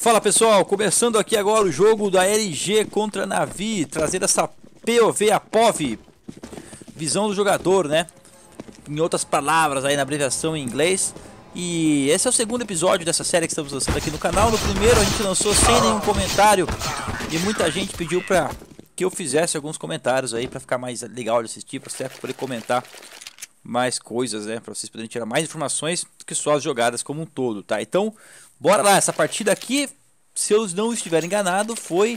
Fala pessoal, começando aqui agora o jogo da LG contra Navi, trazendo essa POV, a POV, visão do jogador, né? Em outras palavras aí na abreviação em inglês. E esse é o segundo episódio dessa série que estamos lançando aqui no canal. No primeiro a gente lançou sem nenhum comentário e muita gente pediu pra que eu fizesse alguns comentários aí pra ficar mais legal de assistir, pra você poder comentar mais coisas, né? Pra vocês poderem tirar mais informações do que só as jogadas como um todo, tá? Então, bora lá, essa partida aqui, se eu não estiver enganado, foi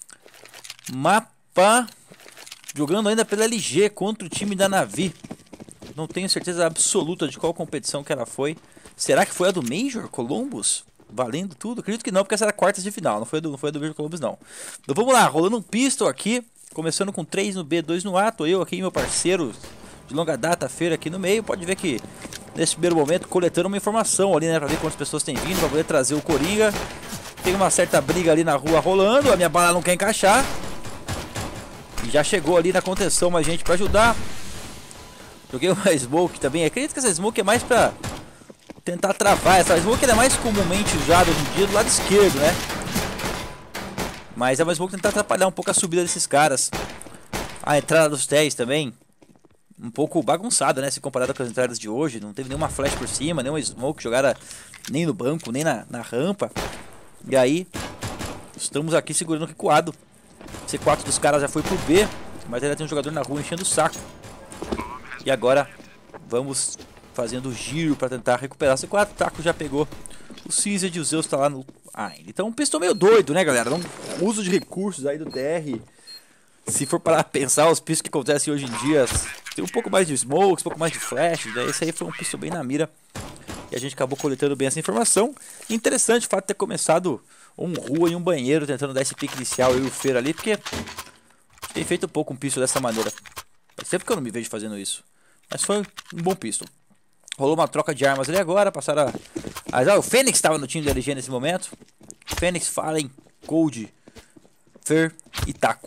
mapa jogando ainda pela LG contra o time da Navi. Não tenho certeza absoluta de qual competição que ela foi. Será que foi a do Major Columbus? Valendo tudo? Acredito que não, porque essa era quartas de final, não foi a do Major Columbus não. Então vamos lá, rolando um pistol aqui, começando com 3 no B, 2 no A. Tô eu aqui, meu parceiro de longa data, feira aqui no meio. Pode ver que nesse primeiro momento coletando uma informação ali, né, pra ver quantas pessoas tem vindo, pra poder trazer o Coringa. Tem uma certa briga ali na rua rolando, a minha bala não quer encaixar. E já chegou ali na contenção mais gente pra ajudar. Joguei uma smoke também, acredito que essa smoke é mais pra tentar travar. Essa smoke é mais comumente usada hoje em dia do lado esquerdo, né? Mas é uma smoke tentar atrapalhar um pouco a subida desses caras. A entrada dos TEs também um pouco bagunçada, né, se comparada com as entradas de hoje. Não teve nenhuma flash por cima, nenhuma smoke jogada nem no banco, nem na rampa. E aí, estamos aqui segurando o recuado. C4 dos caras já foi pro B, mas ainda tem um jogador na rua enchendo o saco. E agora, vamos fazendo o giro para tentar recuperar. C4, Taco já pegou. O Cinza de Zeus tá lá no... então um pistol meio doido, né, galera? Um uso de recursos aí do DR. Se for para pensar os pistols que acontecem hoje em dia, tem um pouco mais de smokes, um pouco mais de flash, né? Esse aí foi um pistol bem na mira. E a gente acabou coletando bem essa informação. Interessante o fato de ter começado um rua e um banheiro tentando dar esse pique inicial, eu e o Feira ali, porque tem feito um pouco um pistol dessa maneira. Faz tempo que eu não me vejo fazendo isso. Mas foi um bom pistol. Rolou uma troca de armas ali agora, passaram a... o Fênix estava no time da LG nesse momento. Fênix, Fallen, Cold, Fer e Taco.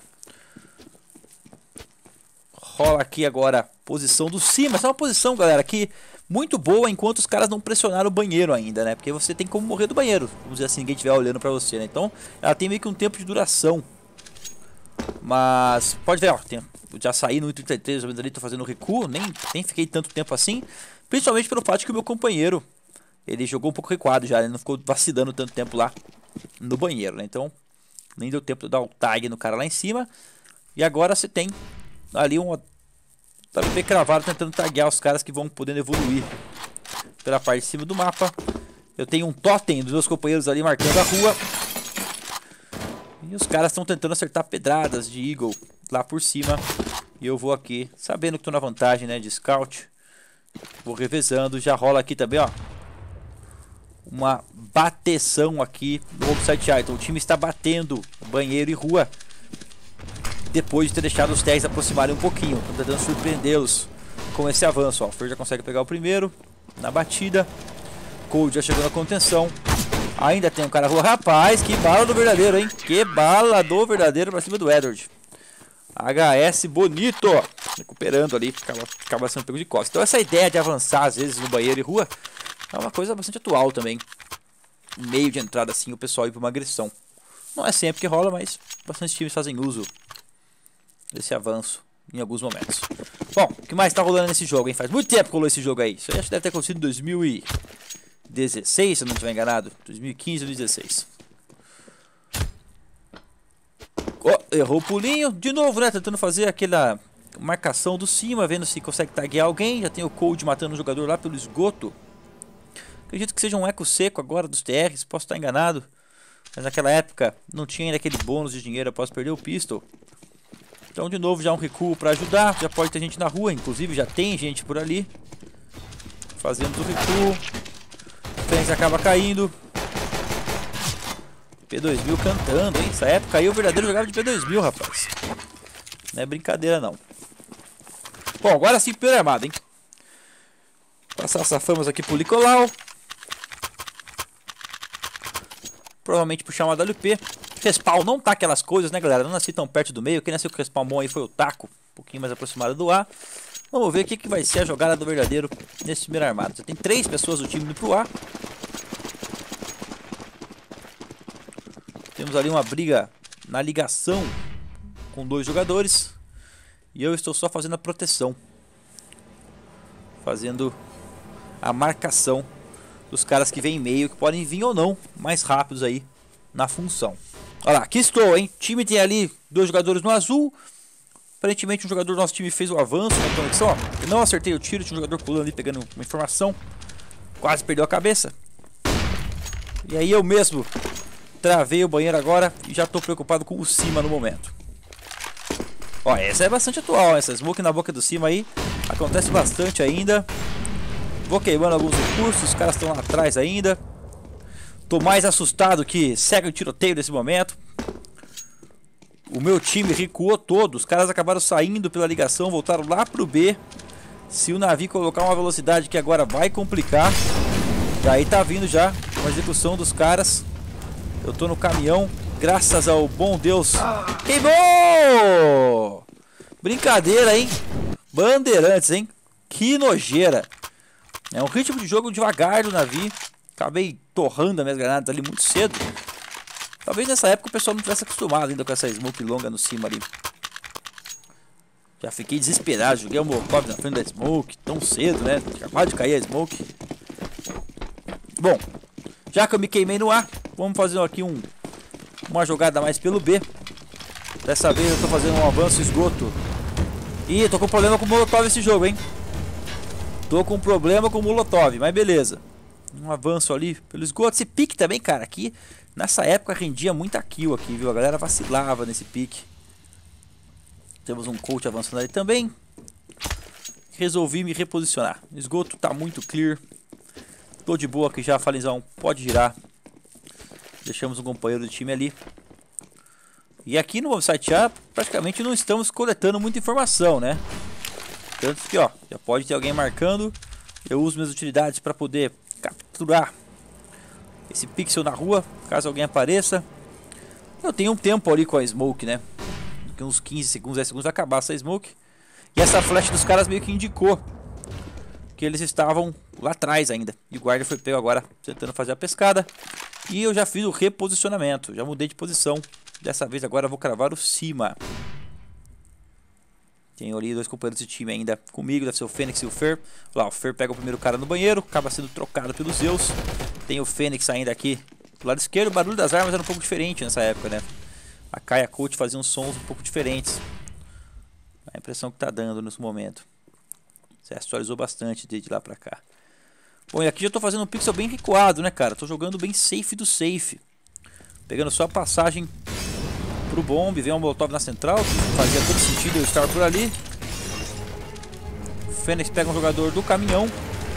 Rola aqui agora posição do cima. Essa é uma posição, galera, que muito boa enquanto os caras não pressionaram o banheiro ainda, né? Porque você tem como morrer do banheiro, vamos dizer assim, ninguém estiver olhando pra você, né? Então, ela tem meio que um tempo de duração. Mas, pode ver, ó, já saí no 1.33, ali, tô fazendo recuo, nem fiquei tanto tempo assim. Principalmente pelo fato que o meu companheiro, ele jogou um pouco recuado já, ele não ficou vacilando tanto tempo lá no banheiro, né? Então, nem deu tempo de dar o tag no cara lá em cima. E agora você tem ali um WP cravado tentando taguear os caras que vão podendo evoluir pela parte de cima do mapa. Eu tenho um totem dos meus companheiros ali marcando a rua. E os caras estão tentando acertar pedradas de Eagle lá por cima. E eu vou aqui, sabendo que estou na vantagem, né, de scout. Vou revezando, já rola aqui também, ó, uma bateção aqui no Homesite A. Então o time está batendo banheiro e rua depois de ter deixado os 10 aproximarem um pouquinho. Estão tentando surpreendê-los com esse avanço, ó. O Fer já consegue pegar o primeiro na batida. Cold já chegou na contenção. Ainda tem um cara rua. Rapaz, que bala do verdadeiro, hein? Que bala do verdadeiro pra cima do Edward. HS bonito. Recuperando ali, acaba sendo pego de costas. Então essa ideia de avançar às vezes no banheiro e rua é uma coisa bastante atual também. Meio de entrada assim, o pessoal ir pra uma agressão. Não é sempre que rola, mas bastante times fazem uso desse avanço em alguns momentos. Bom, o que mais tá rolando nesse jogo, hein? Faz muito tempo que rolou esse jogo aí. Isso aí acho que deve ter acontecido em 2016, se eu não estiver enganado. 2015 ou 2016. Oh, errou o pulinho. De novo, né? Tentando fazer aquela marcação do cima, vendo se consegue taguear alguém. Já tem o Cold matando o jogador lá pelo esgoto. Acredito que seja um eco seco agora dos TRs. Posso estar enganado. Mas naquela época não tinha ainda aquele bônus de dinheiro após perder o pistol. Então de novo já um recuo para ajudar. Já pode ter gente na rua, inclusive já tem gente por ali fazendo o recuo. O Fênix acaba caindo. P2000 cantando, hein? Nessa época aí o verdadeiro jogava de P2000, rapaz. Não é brincadeira não. Bom, agora sim primeiro armado, hein? Passar essa famas aqui pro Nicolau. Provavelmente puxar uma WP. Respawn não tá aquelas coisas, né, galera? Não nasci tão perto do meio. Quem nasceu com o respawn bom aí foi o Taco. Um pouquinho mais aproximado do A. Vamos ver o que vai ser a jogada do verdadeiro nesse primeiro armado. Já tem 3 pessoas do time indo pro A. Temos ali uma briga na ligação com 2 jogadores. E eu estou só fazendo a proteção. Fazendo a marcação dos caras que vêm em meio, que podem vir ou não mais rápidos aí na função. Olha lá, aqui estou, hein? O time tem ali 2 jogadores no azul. Aparentemente um jogador do nosso time fez o avanço na conexão. Ó, eu não acertei o tiro, tinha um jogador pulando ali pegando uma informação. Quase perdeu a cabeça. E aí eu mesmo travei o banheiro agora e já estou preocupado com o cima no momento. Ó, essa é bastante atual, essa smoke na boca do cima aí. Acontece bastante ainda. Vou queimando alguns recursos, os caras estão lá atrás ainda. Tô mais assustado que segue o tiroteio nesse momento. O meu time recuou todo, os caras acabaram saindo pela ligação, voltaram lá pro B. Se o navio colocar uma velocidade que agora vai complicar. E aí tá vindo já uma execução dos caras. Eu tô no caminhão, graças ao bom Deus. Queimou! Brincadeira, hein? Bandeirantes, hein? Que nojeira. É um ritmo de jogo devagar do navio. Acabei torrando as minhas granadas ali muito cedo. Talvez nessa época o pessoal não tivesse acostumado ainda com essa smoke longa no cima ali. Já fiquei desesperado, joguei o Molotov na frente da smoke tão cedo, né? Acabou de cair a smoke. Bom, já que eu me queimei no ar, vamos fazer aqui uma jogada mais pelo B. Dessa vez eu tô fazendo um avanço esgoto. Ih, tô com problema com o Molotov esse jogo, hein? Tô com problema com o Molotov, mas beleza. Um avanço ali pelo esgoto. Esse pique também, cara, aqui nessa época rendia muita kill aqui, viu? A galera vacilava nesse pique. Temos um coach avançando ali também. Resolvi me reposicionar. O esgoto tá muito clear. Tô de boa aqui já, Falenzão. Pode girar. Deixamos um companheiro do time ali. E aqui no site A, praticamente não estamos coletando muita informação, né? Tanto que, ó, já pode ter alguém marcando. Eu uso minhas utilidades para poder capturar esse pixel na rua, caso alguém apareça. Eu tenho um tempo ali com a smoke, né? Daqui uns 15 segundos, 10 segundos vai acabar essa smoke. E essa flash dos caras meio que indicou que eles estavam lá atrás ainda. E o guarda foi pego agora tentando fazer a pescada. E eu já fiz o reposicionamento, já mudei de posição. Dessa vez agora eu vou cravar o cima. Tenho ali 2 companheiros de time ainda comigo, deve ser o Fênix e o Fer. Lá, o Fer pega o primeiro cara no banheiro, acaba sendo trocado pelos Zeus. Tem o Fênix ainda aqui do lado esquerdo. O barulho das armas era um pouco diferente nessa época, né? A Kai e a Coach faziam sons um pouco diferentes. A impressão que tá dando nesse momento. Você atualizou bastante desde lá pra cá. Bom, e aqui já tô fazendo um pixel bem recuado, né, cara? Tô jogando bem safe do safe. Pegando só a passagem pro bombe, vem um Molotov na central, fazia todo sentido eu estar por ali. O Fênix pega um jogador do caminhão.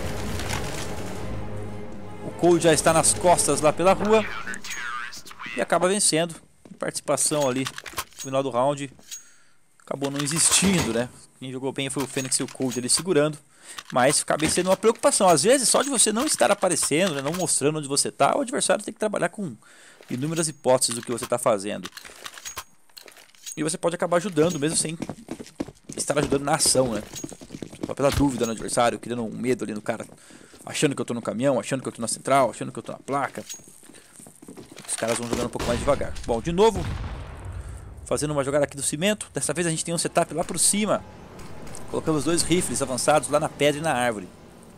O Cold já está nas costas lá pela rua. E acaba vencendo. Participação ali no final do round. Acabou não existindo, né? Quem jogou bem foi o Fênix e o Cold ali segurando. Mas acabei sendo uma preocupação. Às vezes só de você não estar aparecendo, né, não mostrando onde você está, o adversário tem que trabalhar com inúmeras hipóteses do que você está fazendo. E você pode acabar ajudando, mesmo sem estar ajudando na ação, né? Só pela dúvida no adversário, criando um medo ali no cara. Achando que eu tô no caminhão, achando que eu tô na central, achando que eu tô na placa. Os caras vão jogando um pouco mais devagar. Bom, de novo, fazendo uma jogada aqui do cimento. Dessa vez a gente tem um setup lá por cima. Colocamos 2 rifles avançados lá na pedra e na árvore.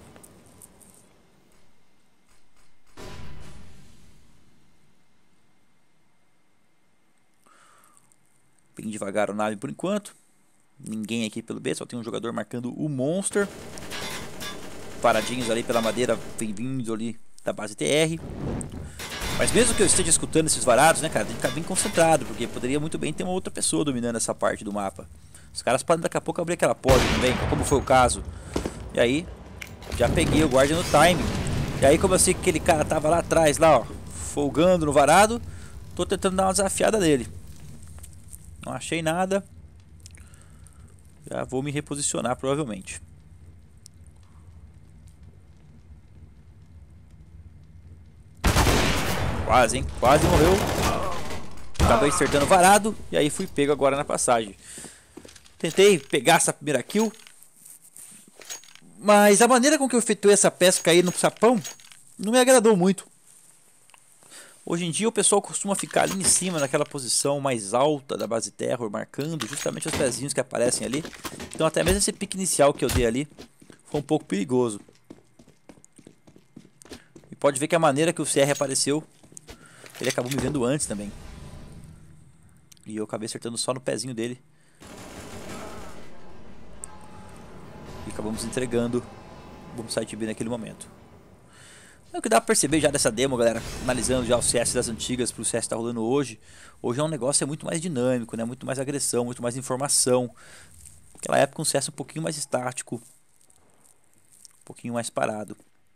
Bem devagar o nave por enquanto. Ninguém aqui pelo B, só tem um jogador marcando o Monster. Paradinhos ali pela madeira, bem-vindos ali da base TR. Mas mesmo que eu esteja escutando esses varados, né, cara, tem que ficar bem concentrado, porque poderia muito bem ter uma outra pessoa dominando essa parte do mapa. Os caras podem daqui a pouco abrir aquela porta também, como foi o caso. E aí, já peguei o guarda no time. E aí, como eu sei que aquele cara tava lá atrás, lá, ó, folgando no varado, tô tentando dar uma desafiada nele. Não achei nada. Já vou me reposicionar provavelmente. Quase, hein? Quase morreu. Acabei acertando varado. E aí fui pego agora na passagem. Tentei pegar essa primeira kill. Mas a maneira com que eu efetuei essa pesca aí no sapão não me agradou muito. Hoje em dia o pessoal costuma ficar ali em cima, naquela posição mais alta da base terror, marcando justamente os pezinhos que aparecem ali. Então até mesmo esse pique inicial que eu dei ali foi um pouco perigoso. E pode ver que a maneira que o CR apareceu, ele acabou me vendo antes também. E eu acabei acertando só no pezinho dele. E acabamos entregando o bombsite B naquele momento. É o que dá pra perceber já dessa demo, galera, analisando já o CS das antigas pro CS que tá rolando hoje. Hoje é um negócio muito mais dinâmico, né? Muito mais agressão, muito mais informação. Naquela época um CS um pouquinho mais estático, um pouquinho mais parado.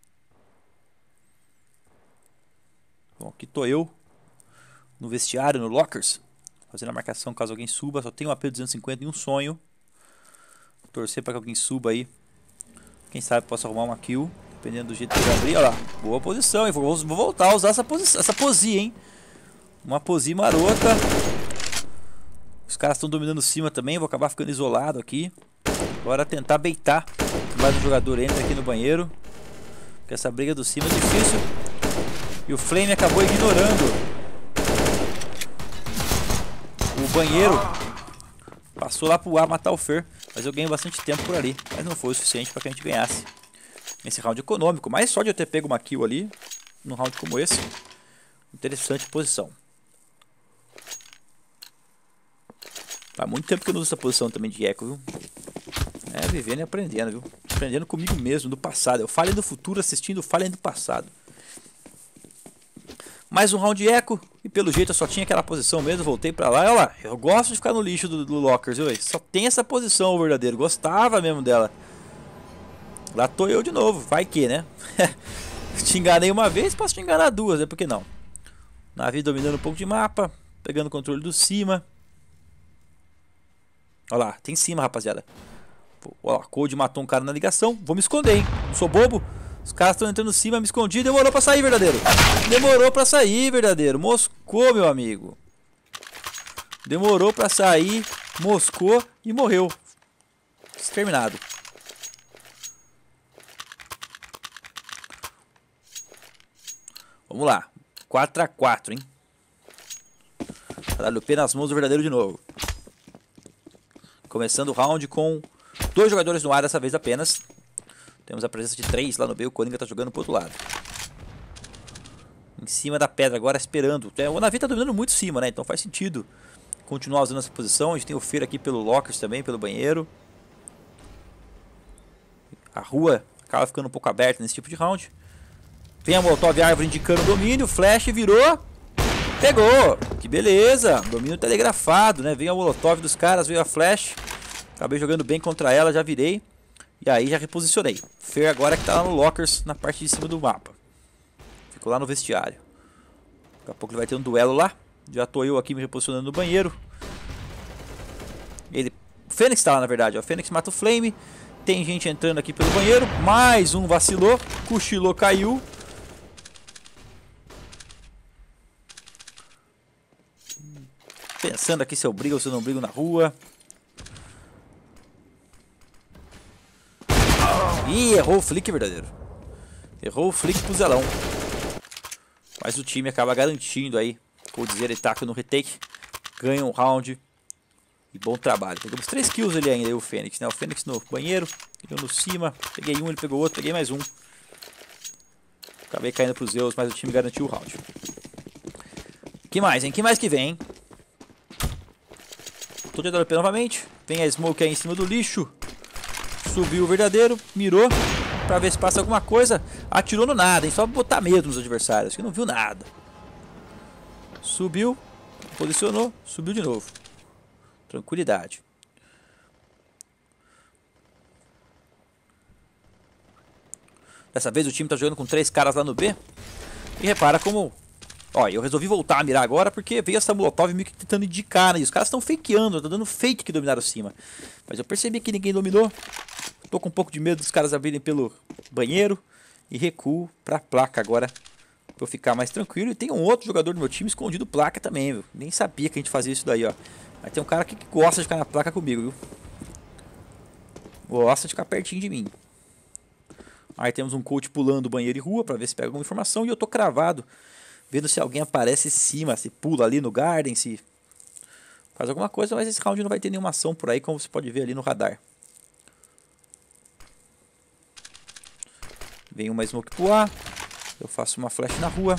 Bom, aqui tô eu no vestiário, no lockers, fazendo a marcação caso alguém suba. Só tem um AP 250 e um sonho. Torcer para que alguém suba aí. Quem sabe possa arrumar uma kill, dependendo do jeito que ele abrir. Olha lá, boa posição, hein? Vou voltar a usar essa posi, hein? Uma posi marota. Os caras estão dominando cima também, vou acabar ficando isolado aqui. Agora tentar baitar. Mais um jogador entra aqui no banheiro. Porque essa briga do cima é difícil. E o Flame acabou ignorando o banheiro. Passou lá pro A matar o Fer. Mas eu ganhei bastante tempo por ali. Mas não foi o suficiente para que a gente ganhasse nesse round econômico. Mas só de eu ter pego uma kill ali, num round como esse, interessante posição. Há muito tempo que eu não uso essa posição também de eco, viu? É, vivendo e aprendendo, viu? Aprendendo comigo mesmo, do passado. Eu falei do futuro assistindo o Fallen do passado. Mais um round de eco. E pelo jeito eu só tinha aquela posição mesmo. Voltei pra lá. E olha lá, eu gosto de ficar no lixo do Lockers, viu? Só tem essa posição, o verdadeiro. Gostava mesmo dela. Lá tô eu de novo. Vai que, né? Te enganei uma vez, posso te enganar duas, né? Por que não? Navio dominando um pouco de mapa. Pegando o controle do cima. Olha lá, tem cima, rapaziada. Olha lá, Cold matou um cara na ligação. Vou me esconder, hein? Não sou bobo. Os caras estão entrando em cima, me escondi. Demorou pra sair, verdadeiro. Demorou pra sair, verdadeiro. Moscou, meu amigo. Demorou pra sair. Moscou e morreu. Exterminado. Vamos lá. 4x4, hein? WP nas mãos do verdadeiro de novo. Começando o round com 2 jogadores no ar dessa vez apenas. Temos a presença de 3 lá no B. O Coringa tá jogando pro outro lado. Em cima da pedra agora, esperando. O navio tá dominando muito cima, né? Então faz sentido continuar usando essa posição. A gente tem o Fer aqui pelo Lockers também, pelo banheiro. A rua acaba ficando um pouco aberta nesse tipo de round. Vem a Molotov árvore indicando o domínio. Flash virou. Pegou. Que beleza. Domínio telegrafado, né? Veio a Molotov dos caras, veio a Flash. Acabei jogando bem contra ela, já virei. E aí já reposicionei. Fer agora que tá lá no Lockers, na parte de cima do mapa. Ficou lá no vestiário. Daqui a pouco ele vai ter um duelo lá. Já tô eu aqui me reposicionando no banheiro. O Fênix tá lá, na verdade. O Fênix mata o Flame. Tem gente entrando aqui pelo banheiro. Mais um vacilou. Cochilou, caiu. Pensando aqui se eu brigo ou se eu não brigo na rua. Ih, errou o flick, verdadeiro. Errou o flick pro Zelão. Mas o time acaba garantindo aí. Com dizer e taco no retake. Ganha um round. E bom trabalho. Pegamos 3 kills ali ainda, aí o Fênix, né? O Fênix no banheiro. Eu no cima. Peguei um, ele pegou outro. Peguei mais um. Acabei caindo pros Zeus, mas o time garantiu o round. Que mais, hein? Que mais que vem, hein? Tô de AWP novamente. Vem a Smoke aí em cima do lixo. Subiu o verdadeiro. Mirou. Pra ver se passa alguma coisa. Atirou no nada, hein? Só pra botar medo nos adversários. Que não viu nada. Subiu. Posicionou. Subiu de novo. Tranquilidade. Dessa vez o time tá jogando com 3 caras lá no B. E repara como... Ó, eu resolvi voltar a mirar agora porque veio essa Molotov meio que tentando indicar, né? E os caras estão fakeando, tá dando fake que dominaram cima. Mas eu percebi que ninguém dominou. Tô com um pouco de medo dos caras abrirem pelo banheiro. E recuo pra placa agora. Pra eu ficar mais tranquilo. E tem um outro jogador do meu time escondido placa também, viu? Nem sabia que a gente fazia isso daí, ó. Mas tem um cara aqui que gosta de ficar na placa comigo, viu? Gosta de ficar pertinho de mim. Aí temos um coach pulando banheiro e rua pra ver se pega alguma informação. E eu tô cravado. Vendo se alguém aparece em cima, se pula ali no Garden, se faz alguma coisa, mas esse round não vai ter nenhuma ação por aí, como você pode ver ali no radar. Vem uma smoke pro A. Eu faço uma flash na rua.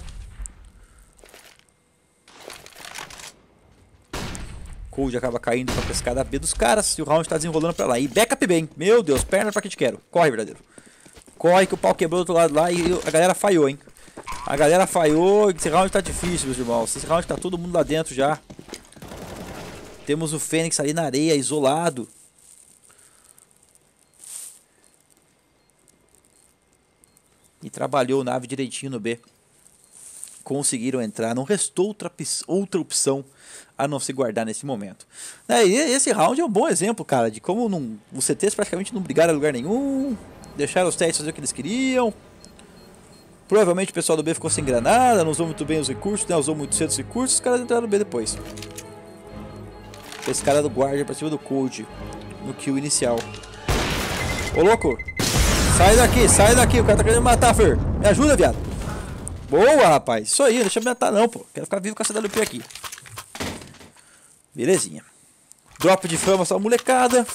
Cold acaba caindo pra pescar da B dos caras. E o round tá desenrolando pra lá. E backup bem. Meu Deus, perna pra que te quero. Corre, verdadeiro. Corre que o pau quebrou do outro lado lá. E a galera falhou, hein. A galera falhou. Esse round tá difícil, meus irmãos. Esse round tá todo mundo lá dentro já. Temos o Fênix ali na areia, isolado. E trabalhou a nave direitinho no B. Conseguiram entrar. Não restou outra opção a não se guardar nesse momento. E esse round é um bom exemplo, cara, de como os CTs praticamente não brigaram em lugar nenhum. Deixaram os testes fazer o que eles queriam. Provavelmente o pessoal do B ficou sem granada, não usou muito bem os recursos, né? Usou muito cedo os recursos, os caras entraram no B depois. Esse cara do guarda pra cima do Cold no kill inicial. Ô louco! Sai daqui, o cara tá querendo me matar, Fer. Me ajuda, viado. Boa, rapaz. Isso aí, deixa eu me matar não, pô. Quero ficar vivo com essa WP aqui. Belezinha. Drop de fama, só molecada.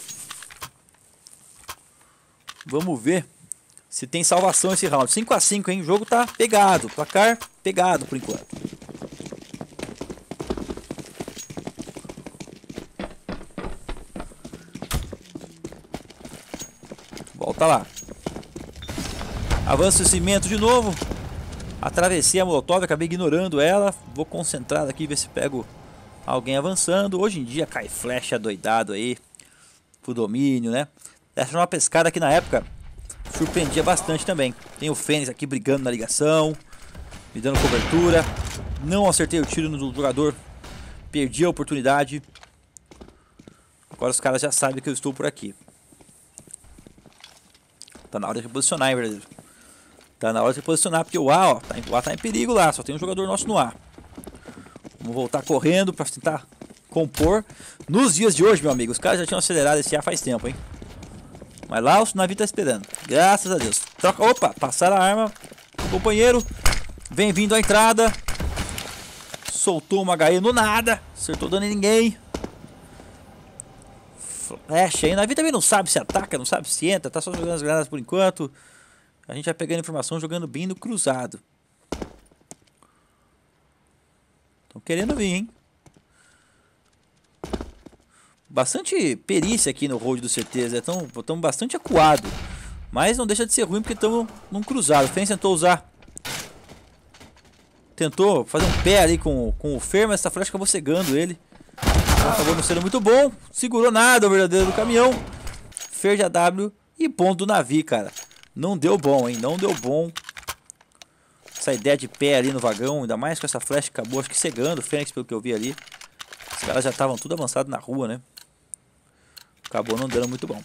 Vamos ver se tem salvação esse round. 5 a 5, hein? O jogo tá pegado. Placar pegado por enquanto. Volta lá. Avança o cimento de novo. Atravessei a molotov, acabei ignorando ela. Vou concentrar aqui, ver se pego alguém avançando. Hoje em dia cai flecha doidado aí pro domínio, né? Essa é uma pescada que na época surpreendia bastante também. Tem o Fênix aqui brigando na ligação, me dando cobertura. Não acertei o tiro no jogador, perdi a oportunidade. Agora os caras já sabem que eu estou por aqui. Tá na hora de reposicionar, hein, verdadeiro? Tá na hora de reposicionar, porque o A, ó, tá em perigo lá. Só tem um jogador nosso no A. Vamos voltar correndo pra tentar compor. Nos dias de hoje, meu amigo, os caras já tinham acelerado esse A faz tempo, hein? Mas lá o navio tá esperando. Graças a Deus. Troca. Opa, passaram a arma. Companheiro. Bem-vindo à entrada. Soltou uma HE no nada. Acertou dano em ninguém. Flash aí. O navio também não sabe se ataca, não sabe se entra. Tá só jogando as granadas por enquanto. A gente vai pegando informação jogando bem no cruzado. Estão querendo vir, hein? Bastante perícia aqui no hold do CTs. Estamos bastante acuados. Mas não deixa de ser ruim porque estamos num cruzado. O Fênix tentou fazer um pé ali com o Fer, mas essa flecha acabou cegando ele. Acabou não sendo muito bom. Segurou nada o verdadeiro do caminhão. Fer de AW e ponto do navio, cara. Não deu bom, hein? Não deu bom. Essa ideia de pé ali no vagão, ainda mais com essa flecha que acabou, acho que cegando o Fênix, pelo que eu vi ali. Os caras já estavam tudo avançados na rua, né? Acabou não dando muito bom.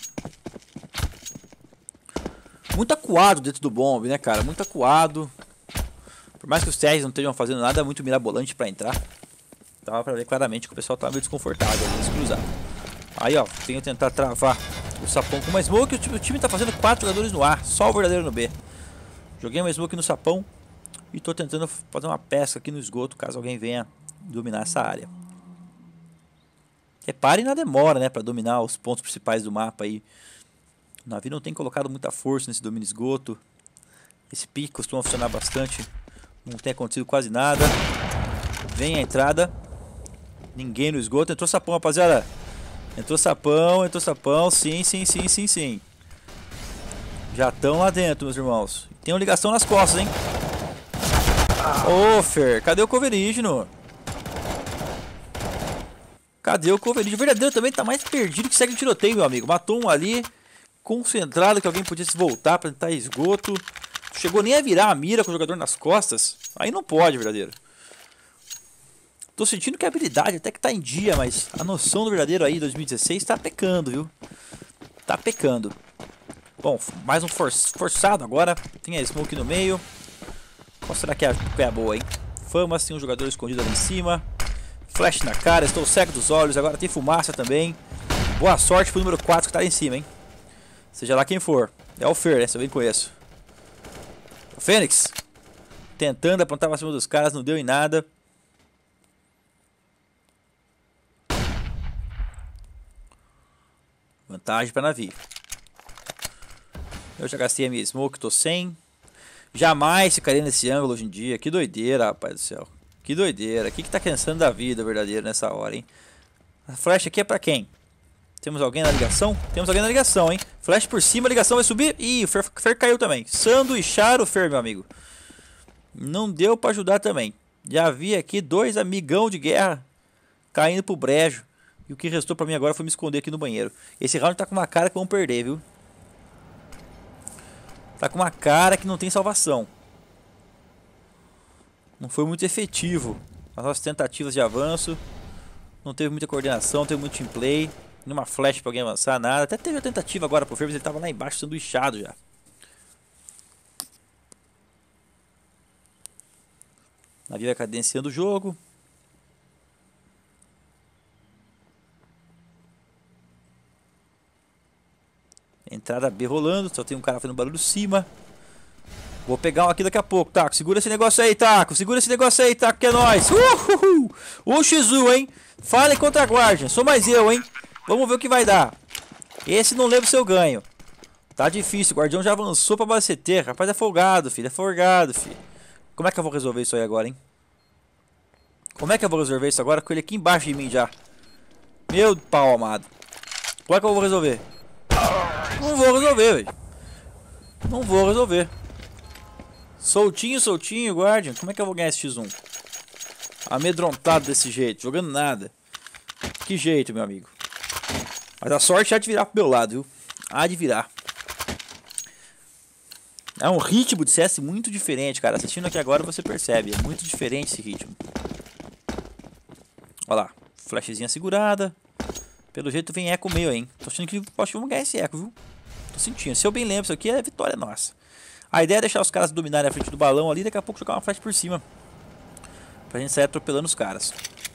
Muito acuado dentro do bomb, né, cara? Muito acuado. Por mais que os TRs não estejam fazendo nada muito mirabolante pra entrar, dava pra ver claramente que o pessoal tava meio desconfortável nesse cruzado. Aí, ó, tenho que tentar travar o sapão com uma smoke. O time tá fazendo 4 jogadores no A, só o verdadeiro no B. Joguei uma smoke no sapão e tô tentando fazer uma pesca aqui no esgoto, caso alguém venha dominar essa área. Reparem na demora, né, pra dominar os pontos principais do mapa aí. O navio não tem colocado muita força nesse domínio esgoto. Esse pique costuma funcionar bastante. Não tem acontecido quase nada. Vem a entrada. Ninguém no esgoto. Entrou sapão, rapaziada. Entrou sapão. Sim. Já estão lá dentro, meus irmãos. Tem uma ligação nas costas, hein. Ô, Fer, cadê o coverígeno? Cadê o coverígeno? O verdadeiro também tá mais perdido que segue o tiroteio, meu amigo. Matou um ali, concentrado que alguém podia se voltar pra tentar esgoto. Chegou nem a virar a mira com o jogador nas costas. Aí não pode, verdadeiro. Tô sentindo que a habilidade até que tá em dia, mas a noção do verdadeiro aí, 2016, tá pecando, viu? Tá pecando. Bom, mais um forçado agora. Tem a smoke no meio. Qual será que é a boa, hein? Fama, tem um jogador escondido ali em cima. Flash na cara, estou cego dos olhos. Agora tem fumaça também. Boa sorte pro número 4 que tá ali em cima, hein? Seja lá quem for. É o Fer, né? Se eu bem conheço. O Fênix. Tentando apontar pra cima dos caras, não deu em nada. Vantagem pra navio. Eu já gastei a minha smoke, tô sem. Jamais ficaria nesse ângulo hoje em dia. Que doideira, rapaz do céu. Que doideira. O que tá pensando da vida verdadeira nessa hora, hein? A flash aqui é pra quem? Temos alguém na ligação? Temos alguém na ligação, hein? Flash por cima, a ligação vai subir. Ih, o Fer caiu também. Sanduicharam o Fer, meu amigo. Não deu pra ajudar também. Já vi aqui 2 amigão de guerra caindo pro brejo. E o que restou pra mim agora foi me esconder aqui no banheiro. Esse round tá com uma cara que vamos perder, viu? Tá com uma cara que não tem salvação. Não foi muito efetivo as nossas tentativas de avanço. Não teve muita coordenação, não teve muito team play. Nenhuma flash pra alguém avançar, nada. Até teve a tentativa agora pro Fer, mas ele tava lá embaixo sanduichado já. O navio vai cadenciando o jogo. Entrada B rolando, só tem um cara fazendo barulho cima. Vou pegar um aqui daqui a pouco, Taco. Segura esse negócio aí, Taco. Segura esse negócio aí, Taco, que é nóis. O Shizu, hein? Fale contra a Guardian. Sou mais eu, hein? Vamos ver o que vai dar. Esse não leva o seu ganho. Tá difícil, o Guardião já avançou pra base CT. Rapaz, é folgado, filho. É folgado, filho. Como é que eu vou resolver isso aí agora, hein? Como é que eu vou resolver isso agora com ele aqui embaixo de mim já? Meu pau amado. Como é que eu vou resolver? Não vou resolver, velho. Não vou resolver. Soltinho, soltinho, Guardian. Como é que eu vou ganhar esse X1? Amedrontado desse jeito, jogando nada. Que jeito, meu amigo. Mas a sorte há de virar pro meu lado, viu? Há de virar. É um ritmo de CS muito diferente, cara. Assistindo aqui agora você percebe. É muito diferente esse ritmo. Olha lá. Flashzinha segurada. Pelo jeito vem eco meio, hein? Tô achando que vamos ganhar esse eco, viu? Tô sentindo. Se eu bem lembro, isso aqui é vitória nossa. A ideia é deixar os caras dominarem a frente do balão ali. Daqui a pouco jogar uma flash por cima. Pra gente sair atropelando os caras.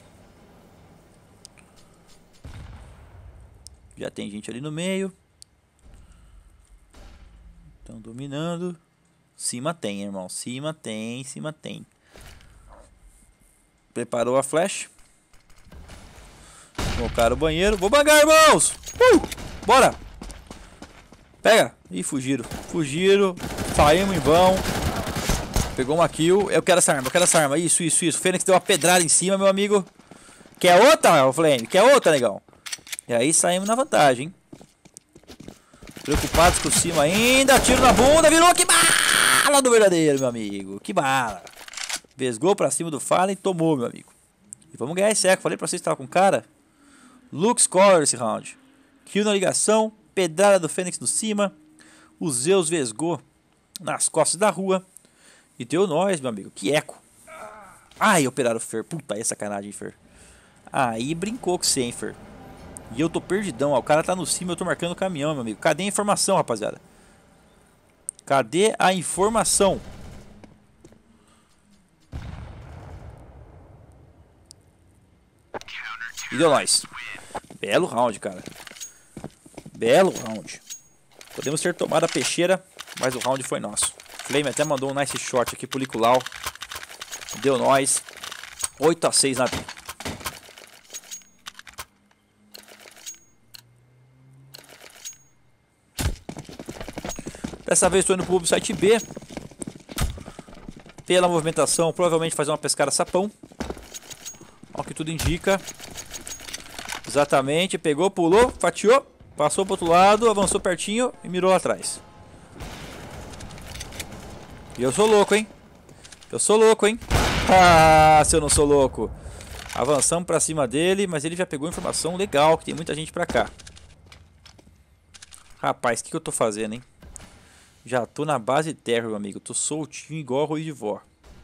Já tem gente ali no meio. Estão dominando. Cima tem, irmão. Cima tem, cima tem. Preparou a flash. Colocaram o banheiro. Vou bangar, irmãos! Bora! Pega! Ih, fugiram. Fugiram. Saímos em vão. Pegou uma kill. Eu quero essa arma, eu quero essa arma. Isso, isso, isso. O Fênix deu uma pedrada em cima, meu amigo. Quer outra, Flame? Quer outra, negão? E aí saímos na vantagem, hein? Preocupados com cima ainda. Tiro na bunda. Virou. Que bala do verdadeiro, meu amigo. Que bala. Vesgou pra cima do Fallen e tomou, meu amigo. E vamos ganhar esse eco. Falei pra vocês que estava com cara. Luke Scholar esse round. Kill na ligação. Pedrada do Fênix no cima. O Zeus vesgou nas costas da rua. E deu nós, meu amigo. Que eco. Ai, operaram o Fer. Puta, aí sacanagem, Fer. Aí brincou com você, hein, Fer. E eu tô perdidão, ó. O cara tá no cima, eu tô marcando o caminhão, meu amigo. Cadê a informação, rapaziada? Cadê a informação? E deu nós. Belo round, cara. Belo round. Podemos ter tomado a peixeira, mas o round foi nosso. Flame até mandou um nice shot aqui pro Liculau. Deu nós. 8-6 na B. Dessa vez estou indo pro site B. Pela movimentação, provavelmente fazer uma pescada sapão. Olha o que tudo indica. Exatamente, pegou, pulou, fatiou, passou pro outro lado, avançou pertinho e mirou lá atrás. E eu sou louco, hein? Eu sou louco, hein? Ah, se eu não sou louco. Avançamos pra cima dele, mas ele já pegou informação legal, que tem muita gente pra cá. Rapaz, o que eu tô fazendo, hein? Já tô na base terra, meu amigo. Tô soltinho igual arroz de vó.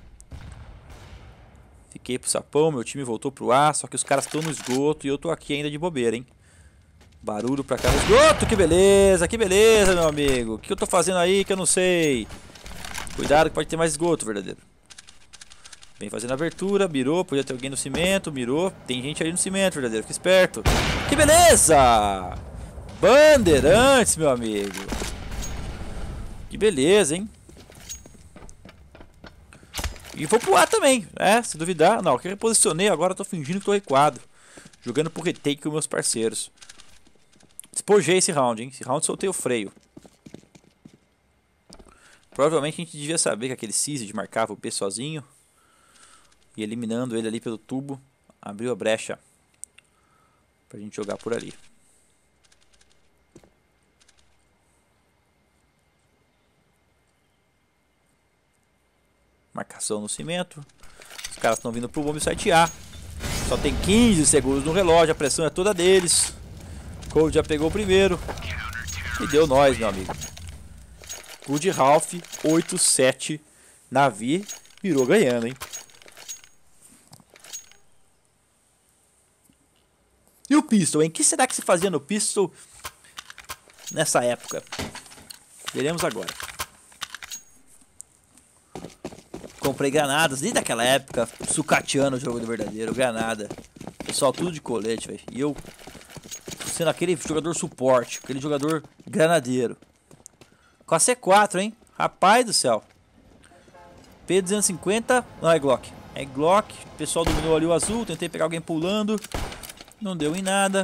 Fiquei pro sapão, meu time voltou pro A. Só que os caras estão no esgoto e eu tô aqui ainda de bobeira, hein? Barulho pra cá no esgoto. Que beleza, meu amigo. O que eu tô fazendo aí que eu não sei? Cuidado que pode ter mais esgoto, verdadeiro. Vem fazendo a abertura, mirou. Podia ter alguém no cimento, mirou. Tem gente ali no cimento, verdadeiro. Fica esperto. Que beleza! Bandeirantes, meu amigo. Que beleza, hein? E vou pro A também, se duvidar. Não, que eu reposicionei, agora eu tô fingindo que tô recuado. Jogando por retake com meus parceiros. Despojei esse round, hein? Esse round soltei o freio. Provavelmente a gente devia saber que aquele Siege marcava o P sozinho. E eliminando ele ali pelo tubo, abriu a brecha pra gente jogar por ali. Marcação no cimento. Os caras estão vindo pro bomb site A. Só tem 15 segundos no relógio, a pressão é toda deles. Cold já pegou o primeiro. E deu nós, meu amigo. Good Ralph, 8-7. Navi virou ganhando, hein? E o Pistol, hein? O que será que se fazia no Pistol nessa época? Veremos agora. Comprei granadas desde aquela época, sucateando o jogo do verdadeiro, granada. Pessoal, tudo de colete, velho. E eu sendo aquele jogador suporte, aquele jogador granadeiro. Com a C4, hein? Rapaz do céu. P250, não é Glock. É Glock, o pessoal dominou ali o azul, tentei pegar alguém pulando. Não deu em nada.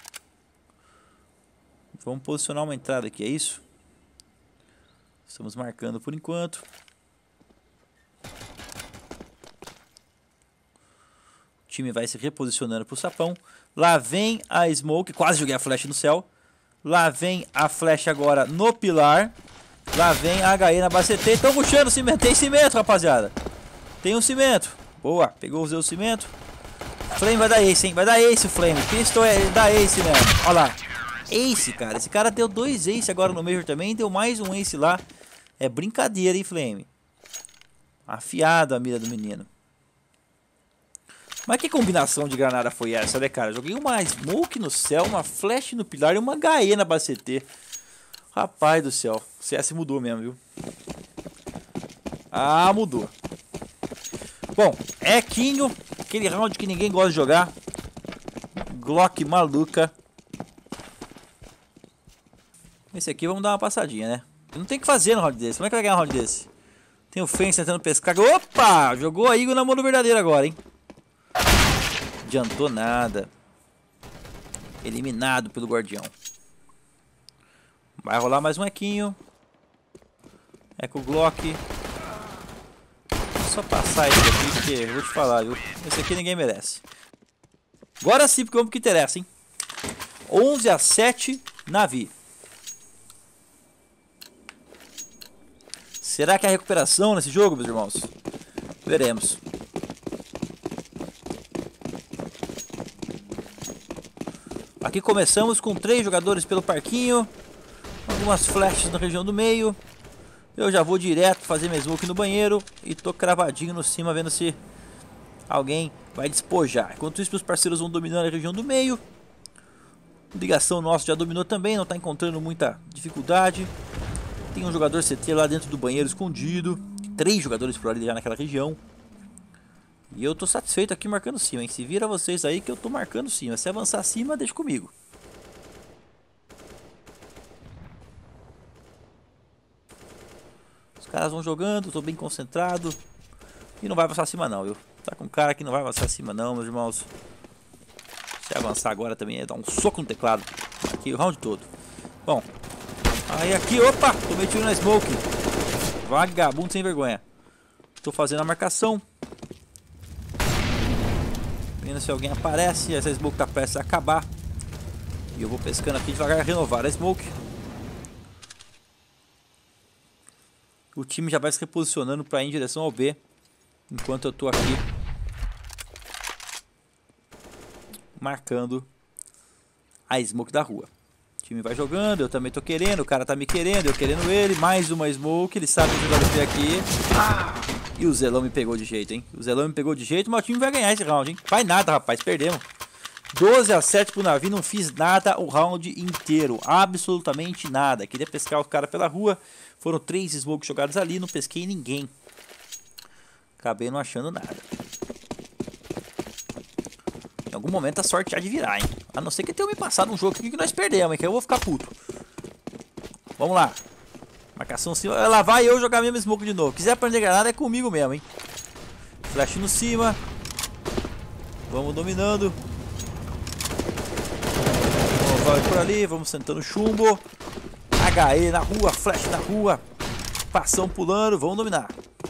Vamos posicionar uma entrada aqui, é isso? Estamos marcando por enquanto. O time vai se reposicionando pro sapão. Lá vem a smoke, quase joguei a flecha no céu. Lá vem a flecha agora no pilar. Lá vem a HE na BCT. Estão puxando cimento, tem cimento, rapaziada. Tem um cimento. Boa, pegou o cimento. Flame vai dar ace, hein? Vai dar ace o Flame. Pistol ele dá ace mesmo. Olha lá. Ace, cara. Esse cara deu 2 ace agora no Major também. Deu mais um ace lá. É brincadeira, hein, Flame? Afiado a mira do menino. Mas que combinação de granada foi essa, né, cara? Joguei uma smoke no céu, uma flash no pilar e uma HE na BCT. Rapaz do céu. O CS mudou mesmo, viu? Ah, mudou. Bom, Equinho. Aquele round que ninguém gosta de jogar. Glock maluca. Esse aqui vamos dar uma passadinha, né? Não tem o que fazer no round desse. Como é que vai ganhar um round desse? Tem o Fence tentando pescar. Opa! Jogou a Eagle na mão do verdadeiro agora, hein? Adiantou nada. Eliminado pelo guardião. Vai rolar mais um equinho. Eco Glock. Só passar esse aqui, porque eu vou te falar, viu? Esse aqui ninguém merece. Agora sim, porque vamos pro que interessa, hein? 11-7, Navi. Será que há recuperação nesse jogo, meus irmãos? Veremos. Aqui começamos com 3 jogadores pelo parquinho. Algumas flashes na região do meio. Eu já vou direto fazer minha smoke no banheiro. E tô cravadinho no cima vendo se alguém vai despojar. Enquanto isso, meus parceiros vão dominando a região do meio. Ligação nossa já dominou também, não tá encontrando muita dificuldade. Tem um jogador CT lá dentro do banheiro escondido. 3 jogadores por ali já naquela região. E eu tô satisfeito aqui marcando cima, hein? Se vira vocês aí que eu tô marcando cima. Se avançar acima, deixa comigo. Os caras vão jogando, tô bem concentrado. E não vai avançar acima não, viu? Tá com cara que não vai avançar acima não, meus irmãos. Se avançar agora também é dar um soco no teclado. Aqui o round todo. Bom. Aí aqui, opa! Tomei tiro na smoke. Vagabundo sem vergonha. Tô fazendo a marcação. Vendo se alguém aparece. Essa smoke tá prestes a acabar. E eu vou pescando aqui devagar, renovar a smoke. O time já vai se reposicionando para ir em direção ao B. Enquanto eu tô aqui marcando a smoke da rua. O time vai jogando, eu também tô querendo, o cara tá me querendo, eu querendo ele. Mais uma smoke, ele sabe que eu jogo aqui. E o Zelão me pegou de jeito, hein? O Zelão me pegou de jeito, mas o time vai ganhar esse round, hein? Vai nada, rapaz, perdemos. 12-7 pro Navi, não fiz nada o round inteiro. Absolutamente nada. Queria pescar o cara pela rua. Foram 3 smokes jogados ali, não pesquei ninguém. Acabei não achando nada. Em algum momento a sorte há de virar, hein? A não ser que tenha me passado um jogo aqui que nós perdemos, hein? Que eu vou ficar puto. Vamos lá. Marcação cima. Lá vai eu jogar mesmo smoke de novo. Quiser aprender granada é comigo mesmo, hein? Flash no cima. Vamos dominando. Vai por ali, vamos sentando chumbo. HE na rua, flash na rua. Passão pulando, vamos dominar.